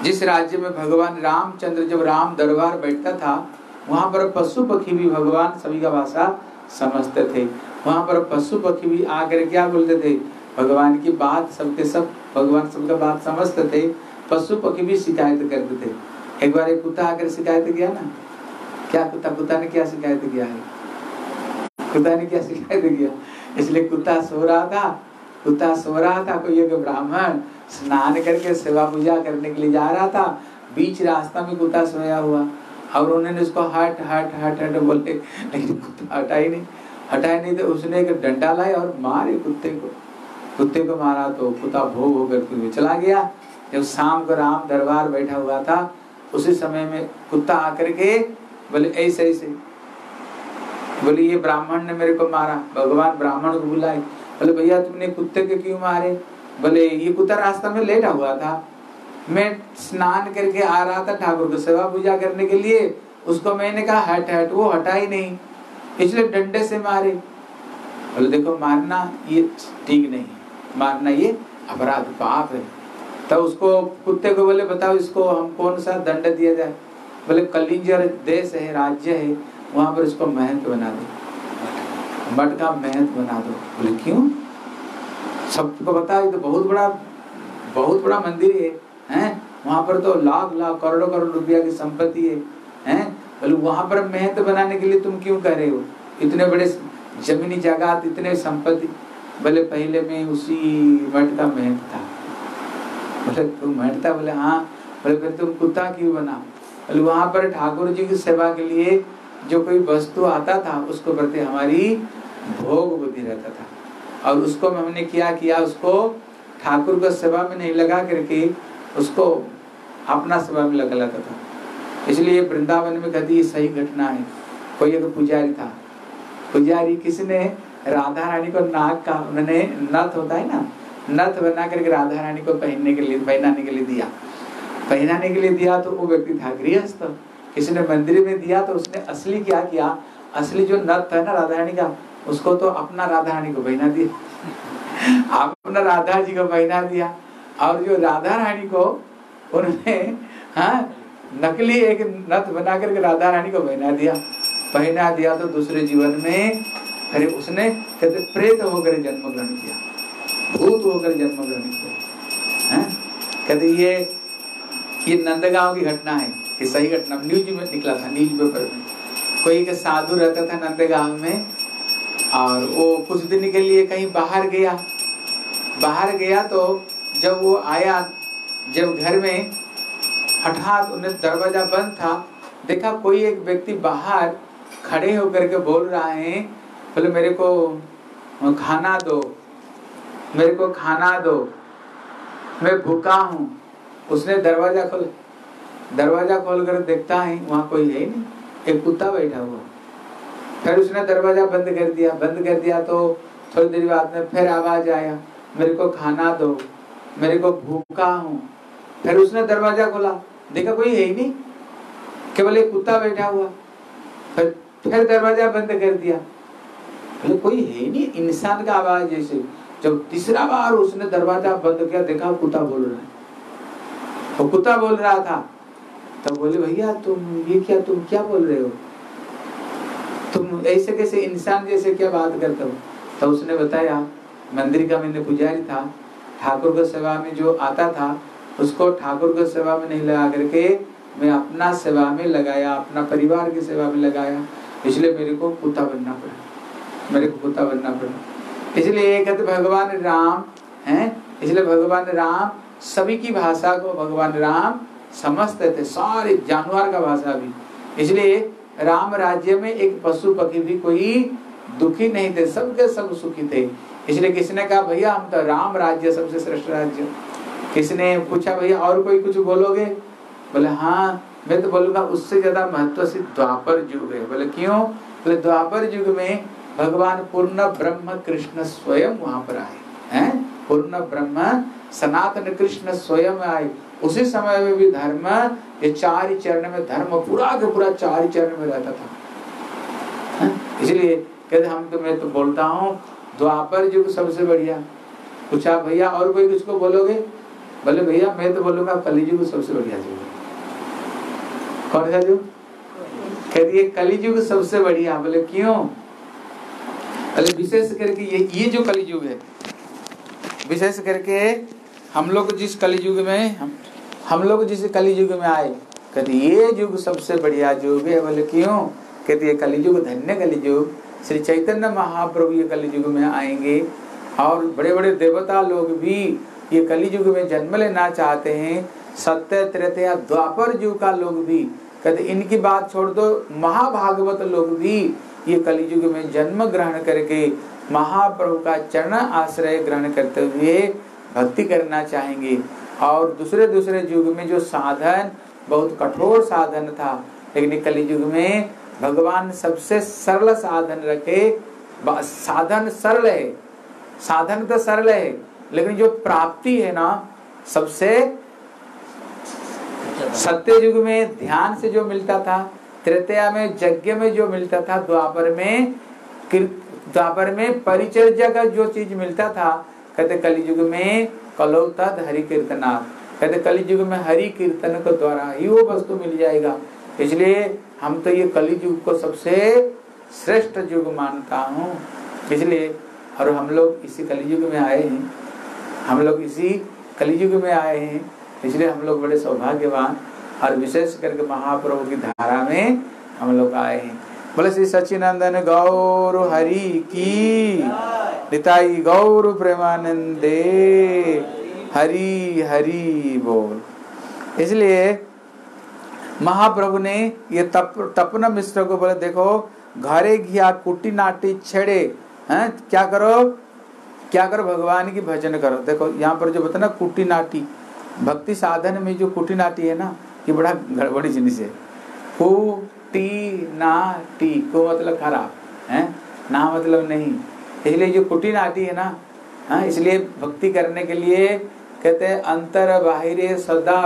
जिस राज्य में भगवान रामचंद्र जब राम दरबार बैठता था वहां पर पशु पक्षी भी भगवान सभी का भाषा समझते थे। वहां पर पशु पक्षी भी आकर क्या बोलते थे, भगवान की बात सबके सब भगवान सबका बात समझते थे। पशु पक्षी भी शिकायत करते थे। एक बार एक कुत्ता आकर शिकायत किया ना, क्या कुत्ता कुत्ता ने क्या शिकायत किया है, कुत्ता ने क्या शिकायत किया, इसलिए कुत्ता सो रहा था कुत्ता सो रहा था कोई एक ब्राह्मण स्नान करके सेवा पूजा करने के लिए जा रहा था, बीच रास्ता में कुत्ता सोया हुआ और उन्होंने उसको हट हट हट हट बोले, लेकिन कुत्ता हटा ही नहीं हटा ही नहीं तो उसने एक डंडा लाया और मारे कुत्ते को कुत्ते को मारा तो कुत्ता भोग होकर के चला गया। जब शाम को राम दरबार बैठा हुआ था उसी समय में कुत्ता आकर के बोले ऐसे ऐसे बोले ये ब्राह्मण ने मेरे को मारा। भगवान ब्राह्मण को बुलाए, बोले भैया तुमने कुत्ते के क्यों मारे, बोले ये कुत्ता रास्ता में लेटा हुआ था, मैं स्नान करके आ रहा था ठाकुर को सेवा पूजा करने के लिए, उसको मैंने कहा हट हट, वो हटा ही नहीं, इसलिए डंडे से मारे। बोले देखो मारना ये ठीक नहीं है, मारना ये अपराध पाप है। तो उसको कुत्ते को बोले बताओ इसको हम कौन सा दंड दिया जाए, बोले कलिंजर देश है राज्य है वहां पर इसको महंत बना दो, मठ का महंत बना दो। बोले क्यों, सबको पता है तो बहुत बड़ा बहुत बड़ा मंदिर है हैं, वहां पर तो लाख लाख करोड़ों करोड़ रुपया की संपत्ति है हैं, बोले वहां पर महंत बनाने के लिए तुम क्यों कर रहे हो, इतने बड़े जमीनी जगह इतने संपत्ति। बोले पहले मैं उसी मठ का महंत था। बोले तुम महंत था, बोले हाँ। बोले फिर तुम कुत्ता क्यों बना, बोले वहां पर ठाकुर जी की सेवा के लिए जो कोई वस्तु आता था उसको प्रति हमारी भोग बुद्धि रहता था और उसको हमने क्या किया, उसको ठाकुर को सेवा में नहीं लगा करके उसको अपना सेवा में लगा लेता था। इसलिए वृंदावन में कभी सही घटना है, कोई एक पुजारी था, पुजारी किसने राधा रानी को नाक का उन्होंने नथ होता है ना, नथ बना करके राधा रानी को पहनने के लिए पहनाने के लिए दिया पहनाने के लिए दिया तो वो व्यक्ति था गृहस्थ, किसी ने मंदिर में दिया तो उसने असली क्या किया, असली जो नथ है ना राधा रानी का उसको तो अपना राधा रानी को पहना दिया अपना राधा जी को पहना दिया और जो राधा रानी को उन्होंने हाँ नकली एक नथ बना करके राधा रानी को पहना दिया पहना दिया तो दूसरे जीवन में फिर उसने कहते प्रेत होकर जन्म ग्रहण किया, भूत होकर जन्म ग्रहण किया है। कहते ये ये नंदगांव की घटना है, ये सही घटना न्यूज में निकला था, न्यूज पेपर में। कोई एक साधु रहता था नंदगांव में और वो कुछ दिन के लिए कहीं बाहर गया बाहर गया तो जब वो आया, जब घर में हठात उन्हें दरवाजा बंद था, देखा कोई एक व्यक्ति बाहर खड़े होकर के बोल रहा है, बोले मेरे को खाना दो मेरे को खाना दो मैं भूखा हूँ। उसने दरवाजा खोल दरवाजा खोल कर देखता है वहाँ कोई है नहीं, एक कुत्ता बैठा हुआ। फिर उसने दरवाजा बंद कर दिया बंद कर दिया तो थोड़ी देर बाद में फिर आवाज आया, मेरे को खाना दो मेरे को भूखा हूँ। फिर उसने दरवाजा खोला, देखा कोई है ही नहीं, केवल एक कुत्ता बैठा हुआ। फिर फिर दरवाजा बंद कर दिया, बोले कोई है नहीं, इंसान का आवाज जैसे। जब तीसरा बार उसने दरवाजा बंद किया, देखा कुत्ता बोल रहा है, वो कुत्ता बोल रहा था। तब बोले भैया तुम ये क्या तुम क्या बोल रहे हो, तुम ऐसे कैसे इंसान जैसे क्या बात करते हो। तो उसने बताया मंदिर का मैंने पुजारी था, ठाकुर को सेवा में जो आता था उसको ठाकुर को सेवा में नहीं लगा करके मैं अपना सेवा में लगाया, अपना परिवार की सेवा में लगाया, इसलिए मेरे को कुत्ता बनना पड़ा मेरे को कुत्ता बनना पड़ा। इसलिए कहते भगवान राम हैं, इसलिए भगवान राम सभी की भाषा को भगवान राम समझते थे, सारे जानवर का भाषा भी। इसलिए राम राज्य में एक पशु पक्षी भी कोई दुखी नहीं थे, सबके सब सुखी थे। इसलिए किसने कहा भैया हम तो राम राज्य सबसे श्रेष्ठ राज्य। किसने पूछा भैया और कोई कुछ बोलोगे, बोले हाँ मैं तो बोलूंगा उससे ज्यादा महत्व से द्वापर युग है। बोले क्यों, बोले द्वापर युग में भगवान पूर्ण ब्रह्म कृष्ण स्वयं वहां पर आए हैं, पूर्ण ब्रह्म सनातन कृष्ण स्वयं आए। उसी समय में भी धर्म ये चार चरण में धर्म पूरा के पूरा चार चरण में रहता था। इसलिए कहते हम तो मैं तो बोलता हूँ द्वापर युग सबसे बढ़िया। पूछा भैया और कोई किसको बोलोगे, बोले भैया मैं तो बोलूंगा कलियुग सबसे बढ़िया युग है। कौन सा युग? कहती है कलियुग सबसे बढ़िया। बोले क्यों? बोले विशेष करके ये ये जो कलियुग है, विशेष करके हम लोग जिस कलियुग में हम हम लोग जिस कलियुग में आए, कहती ये युग सबसे बढ़िया युग है। बोले क्यों? कहती है कलियुग धन्य कलियुग, श्री चैतन्य महाप्रभु ये कलियुग में आएंगे और बड़े बड़े देवता लोग भी ये कलियुग में जन्म लेना चाहते हैं। सत्य त्रेता द्वापर युग का लोग भी, कहते इनकी बात छोड़ दो, महाभागवत लोग भी ये कलियुग में जन्म ग्रहण करके महाप्रभु का चरण आश्रय ग्रहण करते हुए भक्ति करना चाहेंगे। और दूसरे दूसरे युग में जो साधन बहुत कठोर साधन था, लेकिन कलियुग में भगवान सबसे सरल साधन रखे। साधन सरल है, साधन तो सरल है, लेकिन जो प्राप्ति है ना सबसे, सत्य युग में ध्यान से जो मिलता था, त्रेता में यज्ञ में जो मिलता था, द्वापर में द्वापर में परिचर्या का जो चीज मिलता था, कहते कलियुग में कलौ तद हरि कीर्तनात्, कहते कलियुग में हरि कीर्तन के द्वारा ही वो वस्तु मिल जाएगा। इसलिए हम तो ये कलियुग को सबसे श्रेष्ठ युग मानता हूँ। इसलिए और हम लोग इसी कलियुग में आए हैं, हम लोग इसी कलियुग में आए हैं, इसलिए हम लोग बड़े सौभाग्यवान और विशेष करके महाप्रभु की धारा में हम लोग आए हैं। बोले श्री सच्चिदानंद गौर हरि की निताई गौर प्रेमानंदे हरि हरि बोल। इसलिए महाप्रभु ने ये तप तपन मिश्र को बोले देखो घरे घिया कुटी नाटी छेड़े हैं, क्या करो क्या करो भगवान की भजन करो। देखो यहाँ पर जो बताना कुटी नाटी, भक्ति साधन में जो कुटी नाटी है ना, ये बड़ा गड़बड़ी जिनिस है। कुटी नाटी को मतलब खराब है ना, मतलब नहीं, इसलिए जो कुटी नाटी है ना, हाँ, इसलिए भक्ति करने के लिए कहते हैं अंतर बाहिरे सदा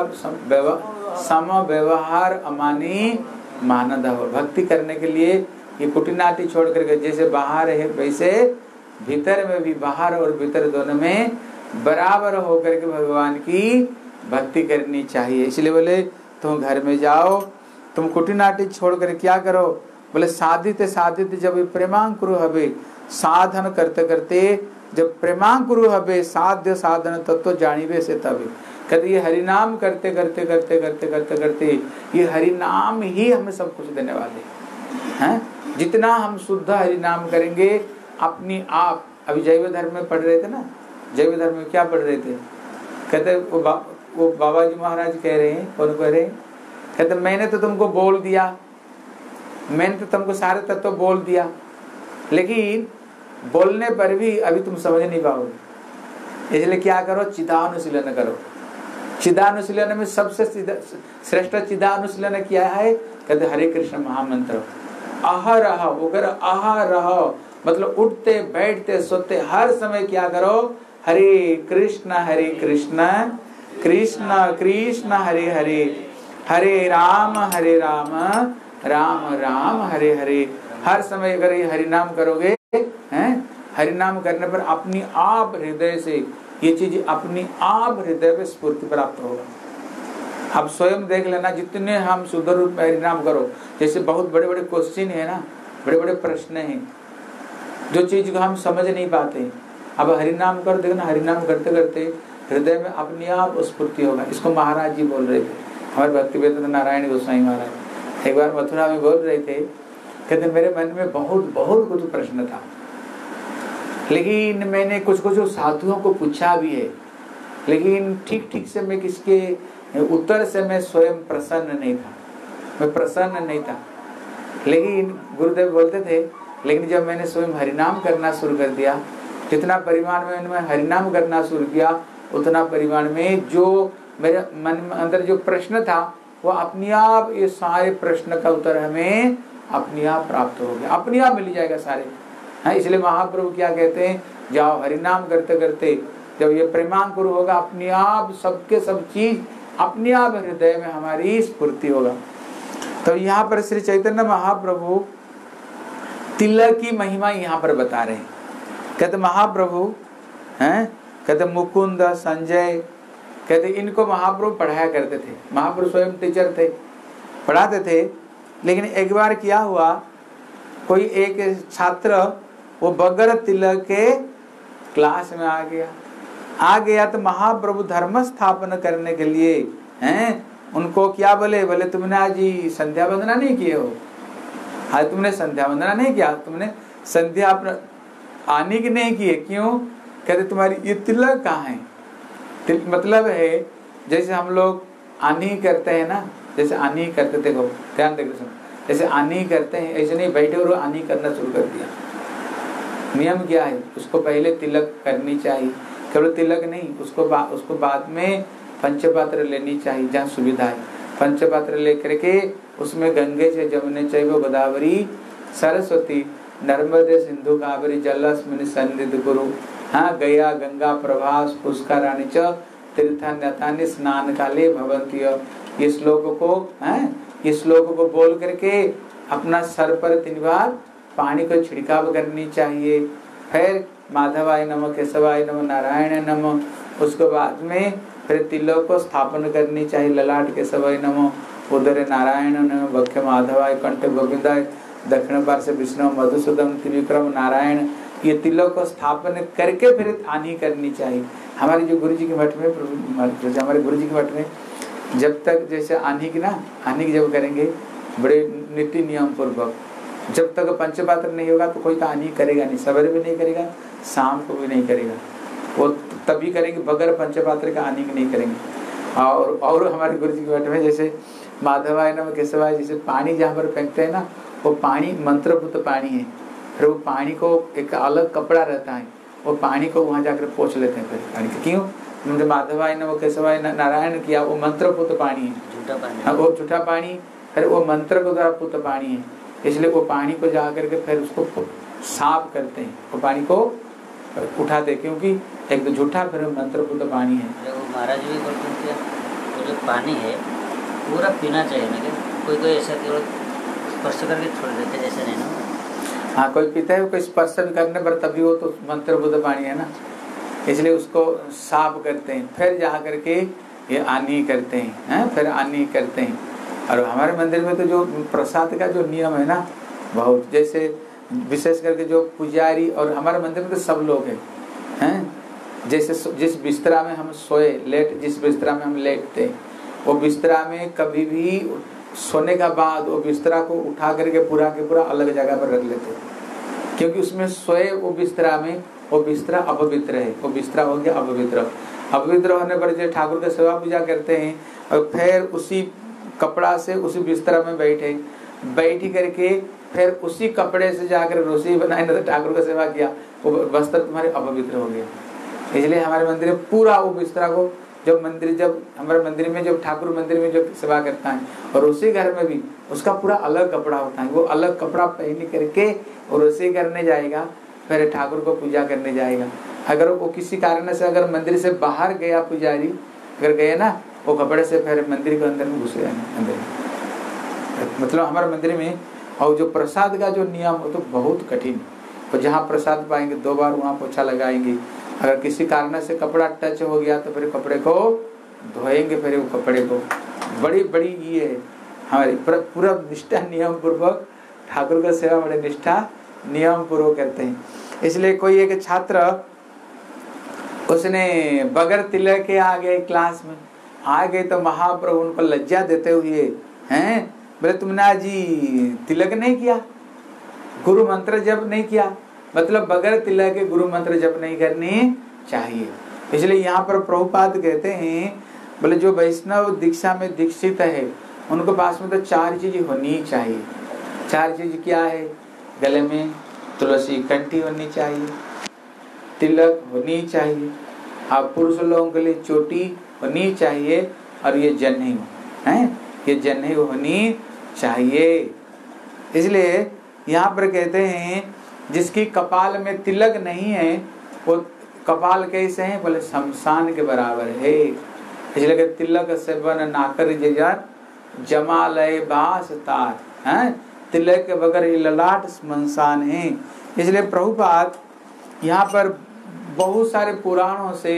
सम व्यवहार अमानी मानद। भक्ति करने के लिए ये कुटी नाटी छोड़ करके जैसे बाहर है वैसे भीतर में भी, बाहर और भीतर दोनों में बराबर होकर के भगवान की भक्ति करनी चाहिए। इसलिए बोले तुम घर में जाओ, तुम कुटी नाटी छोड़ कर क्या करो, बोले साधित साधित जब प्रेमांकुरु हबे, साधन करते करते जब प्रेमांकुरु हबे साध्य साधन तत्व जानिबे से तबे। कहते ये हरिनाम करते करते करते करते करते करते ये हरिनाम ही हमें सब कुछ देने वाले हैं। जितना हम शुद्ध हरिनाम करेंगे अपनी आप, अभी जैव धर्म में पढ़ रहे थे ना, जैव धर्म में क्या पढ़ रहे थे, कहते वो, बा, वो बाबा जी महाराज कह रहे हैं, कौन कह रहे हैं, कहते मैंने तो तुमको बोल दिया, मैंने तो तुमको सारे तत्व तो बोल दिया, लेकिन बोलने पर भी अभी तुम समझ नहीं पाओगे। इसलिए क्या करो, चिदानुशीलन करो। चिदानुशीलन में सबसे श्रेष्ठ चिदानुशीलन क्या है, कहते हरे कृष्ण महामंत्र। अहरह उगर अहरह मतलब उठते बैठते सोते हर समय क्या करो, हरे कृष्ण हरे कृष्ण कृष्ण कृष्ण हरे हरे, हरे राम हरे राम राम राम हरे हरे। हर समय अगर ये हरि नाम करोगे, हैं, हरि नाम करने पर अपनी आप हृदय से ये चीज अपनी आप हृदय पे स्फूर्ति प्राप्त होगा। आप स्वयं देख लेना, जितने हम शुद्ध रूप में हरि नाम करो, जैसे बहुत बड़े बड़े क्वेश्चन है ना, बड़े बड़े प्रश्न हैं, जो चीज को हम समझ नहीं पाते, अब हरि नाम कर देखना, हरि नाम करते करते हृदय में अपने आप स्फूर्ति होगा। इसको महाराज जी बोल रहे थे, हमारे भक्ति वेदांत नारायण गोस्वामी महाराज एक बार मथुरा में बोल रहे थे, कहते मेरे मन में बहुत बहुत कुछ प्रश्न था, लेकिन मैंने कुछ कुछ साधुओं को पूछा भी है, लेकिन ठीक ठीक से मैं किसके उत्तर से मैं स्वयं प्रसन्न नहीं था, मैं प्रसन्न नहीं था। लेकिन गुरुदेव बोलते थे, लेकिन जब मैंने स्वयं हरिनाम करना शुरू कर दिया, जितना परिमाण में मैं हरिनाम करना शुरू किया, उतना परिमाण में जो मेरे मन में अंदर जो प्रश्न था वो अपने आप, ये सारे प्रश्न का उत्तर हमें अपने आप प्राप्त हो गया, अपने आप मिल जाएगा सारे। हाँ, इसलिए महाप्रभु क्या कहते हैं, जाओ हरिनाम करते करते जब ये प्रेमांकुर होगा, अपने आप सबके सब चीज अपने आप हृदय में हमारी स्फूर्ति होगा। तो यहाँ पर श्री चैतन्य महाप्रभु तिलक की महिमा यहाँ पर बता रहे हैं। कहते महाप्रभु हैं, कहते मुकुंद संजय कहते इनको महाप्रभु पढ़ाया करते थे, महाप्रभु स्वयं टीचर थे, पढ़ाते थे। लेकिन एक बार क्या हुआ, कोई एक छात्र वो बगैर तिलक के क्लास में आ गया आ गया तो महाप्रभु धर्म स्थापन करने के लिए हैं उनको क्या बोले, बोले तुमने आज ही संध्या वंदना नहीं किए हो, आज तुमने संध्या वंदना नहीं किया, तुमने संध्या आने की नहीं किए, क्यों? कहते तुम्हारी ये तिलक कहाँ है? तिलक मतलब है जैसे हम लोग आनी करते हैं ना, जैसे आनी करते थे, ध्यान देकर सुनो, जैसे आनी करते हैं ऐसे नहीं बैठे और आनी करना शुरू कर दिया। नियम क्या है, उसको पहले तिलक करनी चाहिए, केवल तिलक नहीं, उसको बा, उसको बाद में पंचपात्र लेनी चाहिए, जहाँ सुविधा है पंचपात्र लेकर के उसमें गंगे से जमुने चैव गोदावरी सरस्वती नर्मदे सिंधु कावेरी जलस्मिन् सन्निधि गुरु, हाँ गया गंगा प्रभास पुष्कराणि च तीर्थान्यतानि स्नान काले भवन्ति। ये श्लोक को हैं ये श्लोक को बोल करके अपना सर पर तीन बार पानी को छिड़काव करनी चाहिए। फिर माधवाय नमः, केशवाय नमः, नारायण नमः, उसके बाद में फिर तिलक को स्थापन करनी चाहिए। ललाट केशवाय नमः, उदर नारायण नमः, वक्ष माधवाय, कंठ गोविंदाय, दक्षिण पार्श्व विष्णु मधुसूदन त्रिविक्रम नारायण। ये तिलक को स्थापन करके फिर आनी करनी चाहिए। हमारे जो गुरु जी के मठ में हमारे गुरु जी के मठ में जब तक जैसे आनी की ना आनी की जब करेंगे बड़े नीति नियम पूर्वक, जब तक पंचपात्र नहीं होगा तो कोई तो आनी करेगा नहीं, सवेरे भी नहीं करेगा, शाम को भी नहीं करेगा, वो तभी करेंगे बगैर पंचपात्र का आनी नहीं करेंगे। और और हमारे गुरु जी के मठ में जैसे माधवाय नमः केशवाय, जैसे पानी जहाँ पर फेंकते हैं ना वो पानी मंत्रभूत पानी है, फिर वो पानी को एक अलग कपड़ा रहता है, वो पानी को वहाँ जाकर पोंछ लेते हैं फिर पानी को, क्यों? मतलब माधवाय नमः केशवाय नारायण किया, वो मंत्रपूत पानी है, झूठा पानी, वो झूठा पानी, फिर वो मंत्र को द्वारा पूत पानी है, इसलिए वो पानी को जा करके फिर उसको साफ करते हैं, वो पानी को उठाते, क्योंकि एक तो झूठा फिर मंत्रपूत पानी है। महाराज भी बोलते हैं वो जो पानी है पूरा पीना चाहिए ना, कोई कोई ऐसा केवल स्पर्श करके छोड़ देते जैसे नहीं ना। हाँ, कोई पीता है, कोई स्पर्श करने पर तभी वो तो मंत्रभूत पानी है ना, इसलिए उसको साफ करते हैं, फिर जा करके ये आनी करते हैं, हैं? फिर आनी करते हैं। और हमारे मंदिर में तो जो प्रसाद का जो नियम है ना बहुत, जैसे विशेष करके जो पुजारी और हमारे मंदिर में तो सब लोग हैं हैं जैसे जिस बिस्तरा में हम सोए लेट जिस बिस्तरा में हम लेटते वो बिस्तरा में कभी भी सोने का बाद वो बिस्तरा को उठा करके पूरा के पूरा अलग जगह पर रख लेते, क्योंकि उसमें सोए वो बिस्तरा में वो बिस्तरा अपवित्र है, वो बिस्तरा हो गया अपवित्र। अपवित्र होने पर जो ठाकुर का सेवा पूजा करते हैं और फिर उसी कपड़ा से उसी बिस्तरा में बैठे बैठी करके फिर उसी कपड़े से जाकर रसोई बनाए, तो ठाकुर का सेवा किया, वो वस्त्र तुम्हारे अपवित्र हो गया। इसलिए हमारे मंदिर में पूरा वो बिस्तरा को जब मंदिर जब हमारे मंदिर में जब ठाकुर मंदिर में जब सेवा करता है और उसी घर में भी उसका पूरा अलग कपड़ा होता है, वो अलग कपड़ा पहन करके और उसी करने जाएगा, फिर ठाकुर को पूजा करने जाएगा। अगर वो किसी कारण से अगर मंदिर से बाहर गया पुजारी अगर गए ना वो कपड़े से फिर मंदिर के अंदर में घुस गए अंदर। मतलब हमारे मंदिर में और जो प्रसाद का जो नियम हो तो बहुत कठिन, तो जहाँ प्रसाद पाएंगे दो बार वहाँ पोछा लगाएंगे, अगर किसी कारण से कपड़ा टच हो गया तो फिर कपड़े को धोएंगे, फिर वो कपड़े को बड़ी बड़ी ये है हमारी पूरा निष्ठा नियम पूर्वक ठाकुर का सेवा बड़े निष्ठा नियम पूर्वक करते हैं। इसलिए कोई एक छात्र उसने बगैर तिलक के आ गए क्लास में आ गए तो महाप्रभु उनको लज्जा देते हुए हैं बोले तुमने आज तिलक नहीं किया, गुरु मंत्र जप नहीं किया, मतलब बगैर तिलक के गुरु मंत्र जप नहीं करनी चाहिए। इसलिए यहाँ पर प्रभुपाद कहते हैं बोले जो वैष्णव दीक्षा में दीक्षित है उनको पास में तो चार चीज होनी चाहिए। चार चीज क्या है? गले में तुलसी कंठी होनी चाहिए, तिलक होनी चाहिए, आप पुरुष लोगों के लिए चोटी होनी चाहिए और ये जनेऊ है ये जनेऊ होनी चाहिए। इसलिए यहाँ पर कहते हैं जिसकी कपाल में तिलक नहीं है वो कपाल कैसे है? बोले शमशान के बराबर है। इसलिए कि तिलक से बन नाकर जजर जमालय बास तार है, तिलक के बगैर ललाट शमशान है। इसलिए प्रभुपाद यहाँ पर बहुत सारे पुराणों से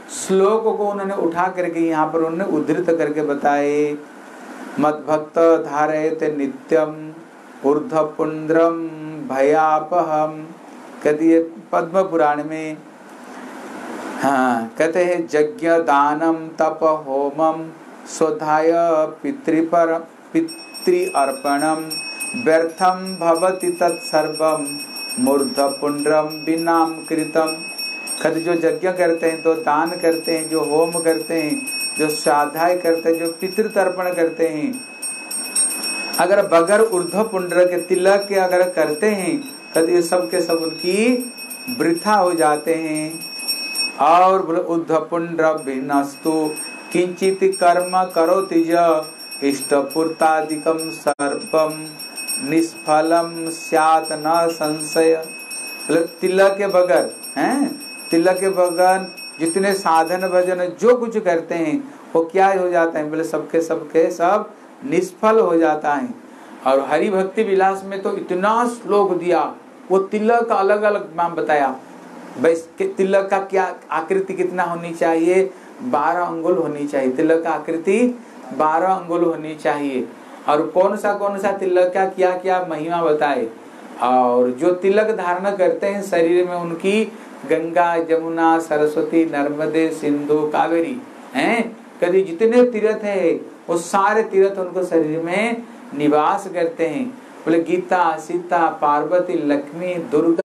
श्लोक को उन्होंने उठा करके यहाँ पर उन्होंने उद्धृत करके बताए। मद्भक्त धारयते नित्यम ऊर्ध्वपुंड्रम भयापहम, कहती है पद्म पुराण में। हाँ, कहते हैं यज्ञ दानम तप होमम स्वधाय पितृपर पितृ अर्पणम व्यर्थम भवति तत्सर्वम मूर्धपुंड्रम विनाम कृतम। कहते जो यज्ञ करते हैं, तो दान करते हैं, जो होम करते हैं, जो स्वाध्याय करते हैं, जो पितृतर्पण करते हैं, अगर बगैर ऊर्ध्वपुंड्र के तिलक के अगर करते हैं, कहते ये सब के सब उनकी वृथा हो जाते हैं। और ऊर्ध्वपुंड्र भिन्नस्तु किंचित कर्म करोति ज इष्टपूर्तादिकम सर्वम निष्फलम स्यात् न संशय। तिलक के बगैर हैं, तिलक के बगैर जितने साधन भजन जो कुछ करते हैं वो क्या हो जाता है, बोले सबके सबके सब निष्फल हो जाता है। और हरि भक्ति विलास में तो इतना श्लोक दिया, वो तिलक का अलग अलग नाम बताया। बस तिलक का क्या आकृति कितना होनी चाहिए, बारह अंगुल होनी चाहिए। तिलक का आकृति बारह अंगुल होनी चाहिए। और कौन सा कौन सा तिलक का क्या क्या महिमा बताए। और जो तिलक धारण करते हैं शरीर में, उनकी गंगा जमुना सरस्वती नर्मदे सिंधु कावेरी हैं, कभी जितने तीर्थ है वो सारे तीर्थ उनको शरीर में निवास करते हैं। बोले गीता सीता पार्वती लक्ष्मी दुर्गा,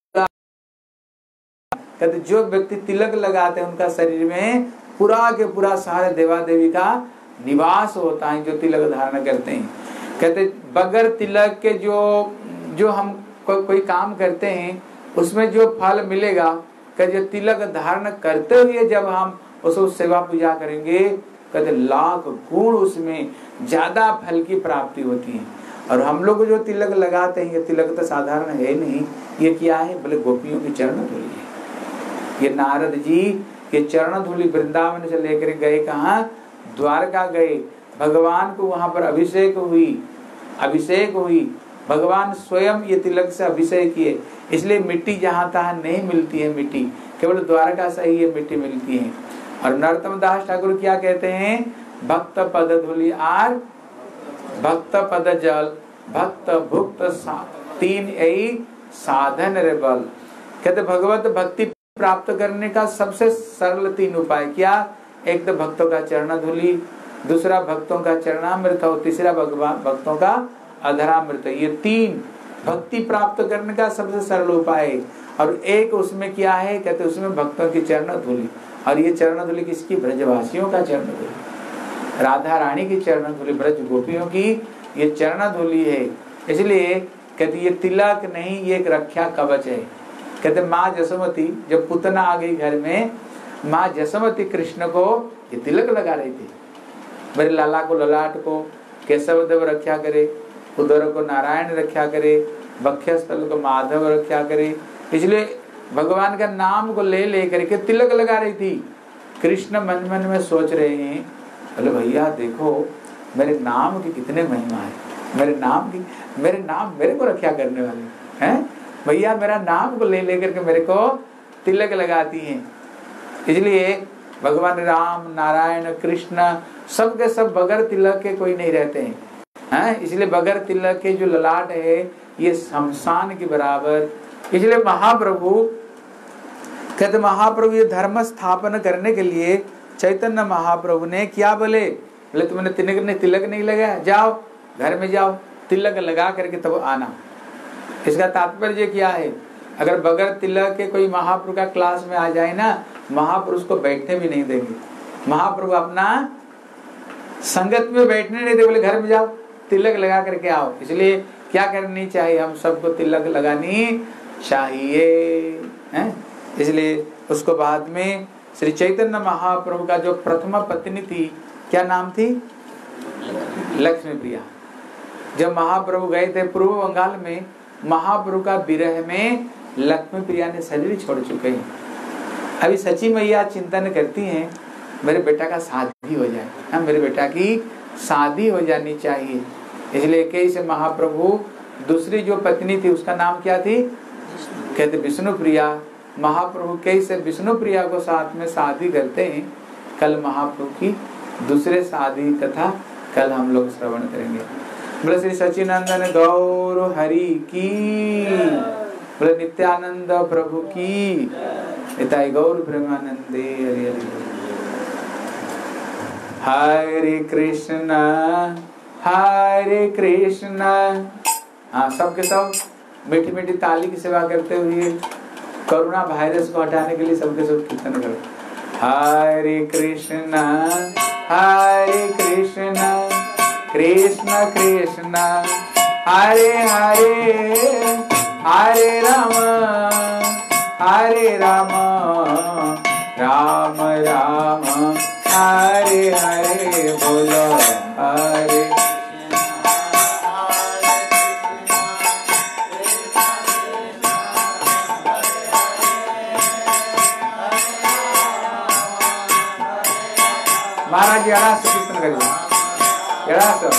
कहते जो व्यक्ति तिलक लगाते हैं उनका शरीर में पूरा के पूरा सारे देवा देवी का निवास होता है, जो तिलक धारण करते हैं। कहते बगैर तिलक के जो जो हम को, कोई काम करते हैं उसमें जो फल मिलेगा, कहते तिलक धारण करते हुए जब हम उसको सेवा पूजा करेंगे, कहते लाख गुण उसमें ज्यादा फल की प्राप्ति होती है। और हम लोग जो तिलक लगाते हैं, ये तिलक तो साधारण है नहीं, ये क्या है, बोले गोपियों की चरण धूलि है। ये नारद जी के चरण धूलि वृंदावन से लेकर गए कहाँ, द्वारका गए, भगवान को वहां पर अभिषेक हुई अभिषेक हुई भगवान स्वयं ये तिलक से अभिषेक किए। इसलिए मिट्टी जहाँ तहाँ नहीं मिलती है, मिट्टी केवल द्वारका से ही ये मिट्टी मिलती है। और नरोत्तम दास ठाकुर क्या कहते हैं, भक्त पद धूलि आर भक्त पद जल भक्त भुक्त तीन यही साधन रे बल। कहते भगवत भक्ति प्राप्त करने का सबसे सरल तीन उपाय क्या, एक तो भक्तों का चरण धूलि, दूसरा भक्तों का चरणामृत और तीसरा भगवान भक्तों का अधरामृत। ये तीन भक्ति प्राप्त करने का सबसे सरल उपाय है। और एक उसमें क्या है, कहते उसमें भक्तों की चरण धूलि। और ये चरण धूलि किसकी, ब्रजवासियों का चरण धूलि, राधा रानी की चरण धूलि, ब्रज गोपियों की ये चरण धूलि है। इसलिए कहते ये तिलक नहीं, ये एक रक्षा कवच है। कहते माँ जसोमती जब पुतना आ गई घर में, माँ जसोमती कृष्ण को ये तिलक लगा रही थी। मेरे लाला को ललाट को केशव देव रक्षा करे, उदर को नारायण रक्षा करे, वक्षस्थल को माधव रक्षा करे। इसलिए भगवान का नाम को ले लेकर के तिलक लगा रही थी। कृष्ण मन मन में सोच रहे हैं, बोले भैया देखो मेरे नाम की कितने महिमा है, मेरे नाम की मेरे नाम मेरे को रक्षा करने वाले हैं भैया, मेरा नाम को ले लेकर के मेरे को तिलक लगाती हैं। इसलिए भगवान राम नारायण कृष्ण सबके सब बगैर तिलक के कोई नहीं रहते हैं, हैं? इसलिए बगैर तिलक के जो ललाट है ये शमशान के बराबर। इसलिए महाप्रभु कहते महाप्रभु ये धर्म स्थापन करने के लिए चैतन्य महाप्रभु ने क्या बोले, बोले तुमने तिलक नहीं तिलक नहीं लगाया, जाओ घर में जाओ तिलक लगा करके तब आना। इसका तात्पर्य क्या है, अगर बगैर तिलक के कोई महाप्रभु का क्लास में आ जाए ना, महापुरुष को बैठने भी नहीं देंगे। महाप्रभु अपना संगत में बैठने नहीं दे, बोले घर में जाओ तिलक लगा करके आओ। इसलिए क्या करनी चाहिए, हम सबको तिलक लगानी चाहिए, हैं? इसलिए उसको बाद में श्री चैतन्य महाप्रभु का जो प्रथम पत्नी थी, क्या नाम थी, लक्ष्मी प्रिया। जब महाप्रभु गए थे पूर्व बंगाल में, महाप्रभु का विरह में लक्ष्मी प्रिया ने शरीर छोड़ चुके हैं। अभी सची मैया चिंतन करती हैं मेरे बेटा का शादी हो जाए, हाँ मेरे बेटा की शादी हो जानी चाहिए। इसलिए कैसे महाप्रभु दूसरी जो पत्नी थी उसका नाम क्या थी, कहते विष्णु प्रिया, महाप्रभु कैसे विष्णु प्रिया को साथ में शादी करते हैं। कल महाप्रभु की दूसरे शादी कथा कल हम लोग श्रवण करेंगे। बोले श्री सचिनंदन गौर हरि की, बोले नित्यानंद प्रभु की, निताई गौर प्रेमानंदे हरि हरि। हरे कृष्णा हरे कृष्णा। हाँ, सबके सब मीठी मीठी ताली की सेवा करते हुए कोरोना वायरस को हटाने के लिए सबके सब कीर्तन करो। हरे कृष्णा हरे कृष्णा कृष्ण कृष्ण हरे हरे, हरे राम हरे राम राम राम हरे हरे। बोलो हरे महाराज जी अड़ा से कीर्तन करिए, अड़ा से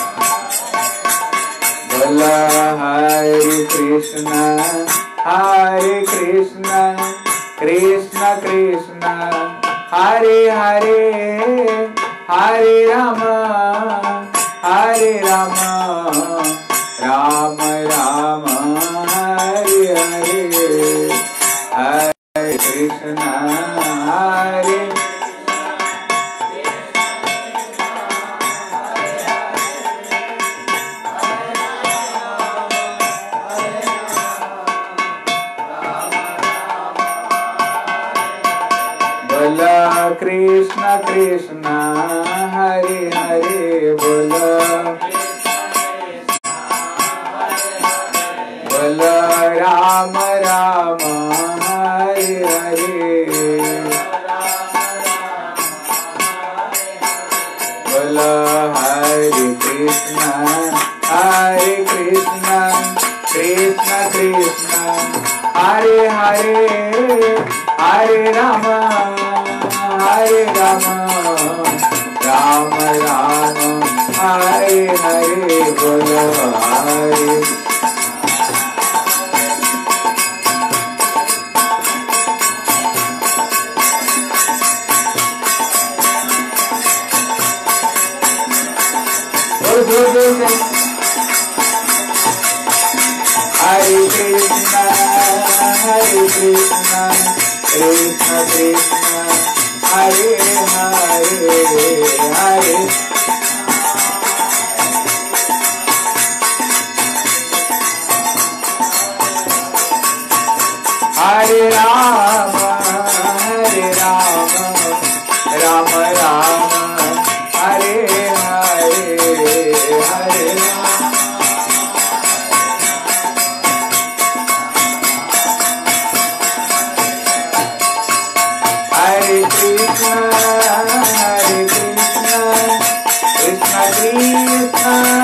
बोला हरे कृष्णा हरे कृष्णा कृष्ण कृष्ण हरे हरे, हरे राम हरे राम राम राम हरे हरे। हरे कृष्णा हरे कृष्ण कृष्ण हरे हरे। बोलो बोलो राम राम हरे हरे। बोलो हरे कृष्ण हरे कृष्ण कृष्ण कृष्ण हरे हरे, हरे राम हरे राम राम राम हरे हरे। बोलो हरे हरे कृष्णा हरे कृष्णा कृष्ण कृष्ण हरे हरे, हरे हरे राम हरे राम राम राम हरे हरे, हरे हरे कृष्ण हरे कृष्ण कृष्ण कृष्ण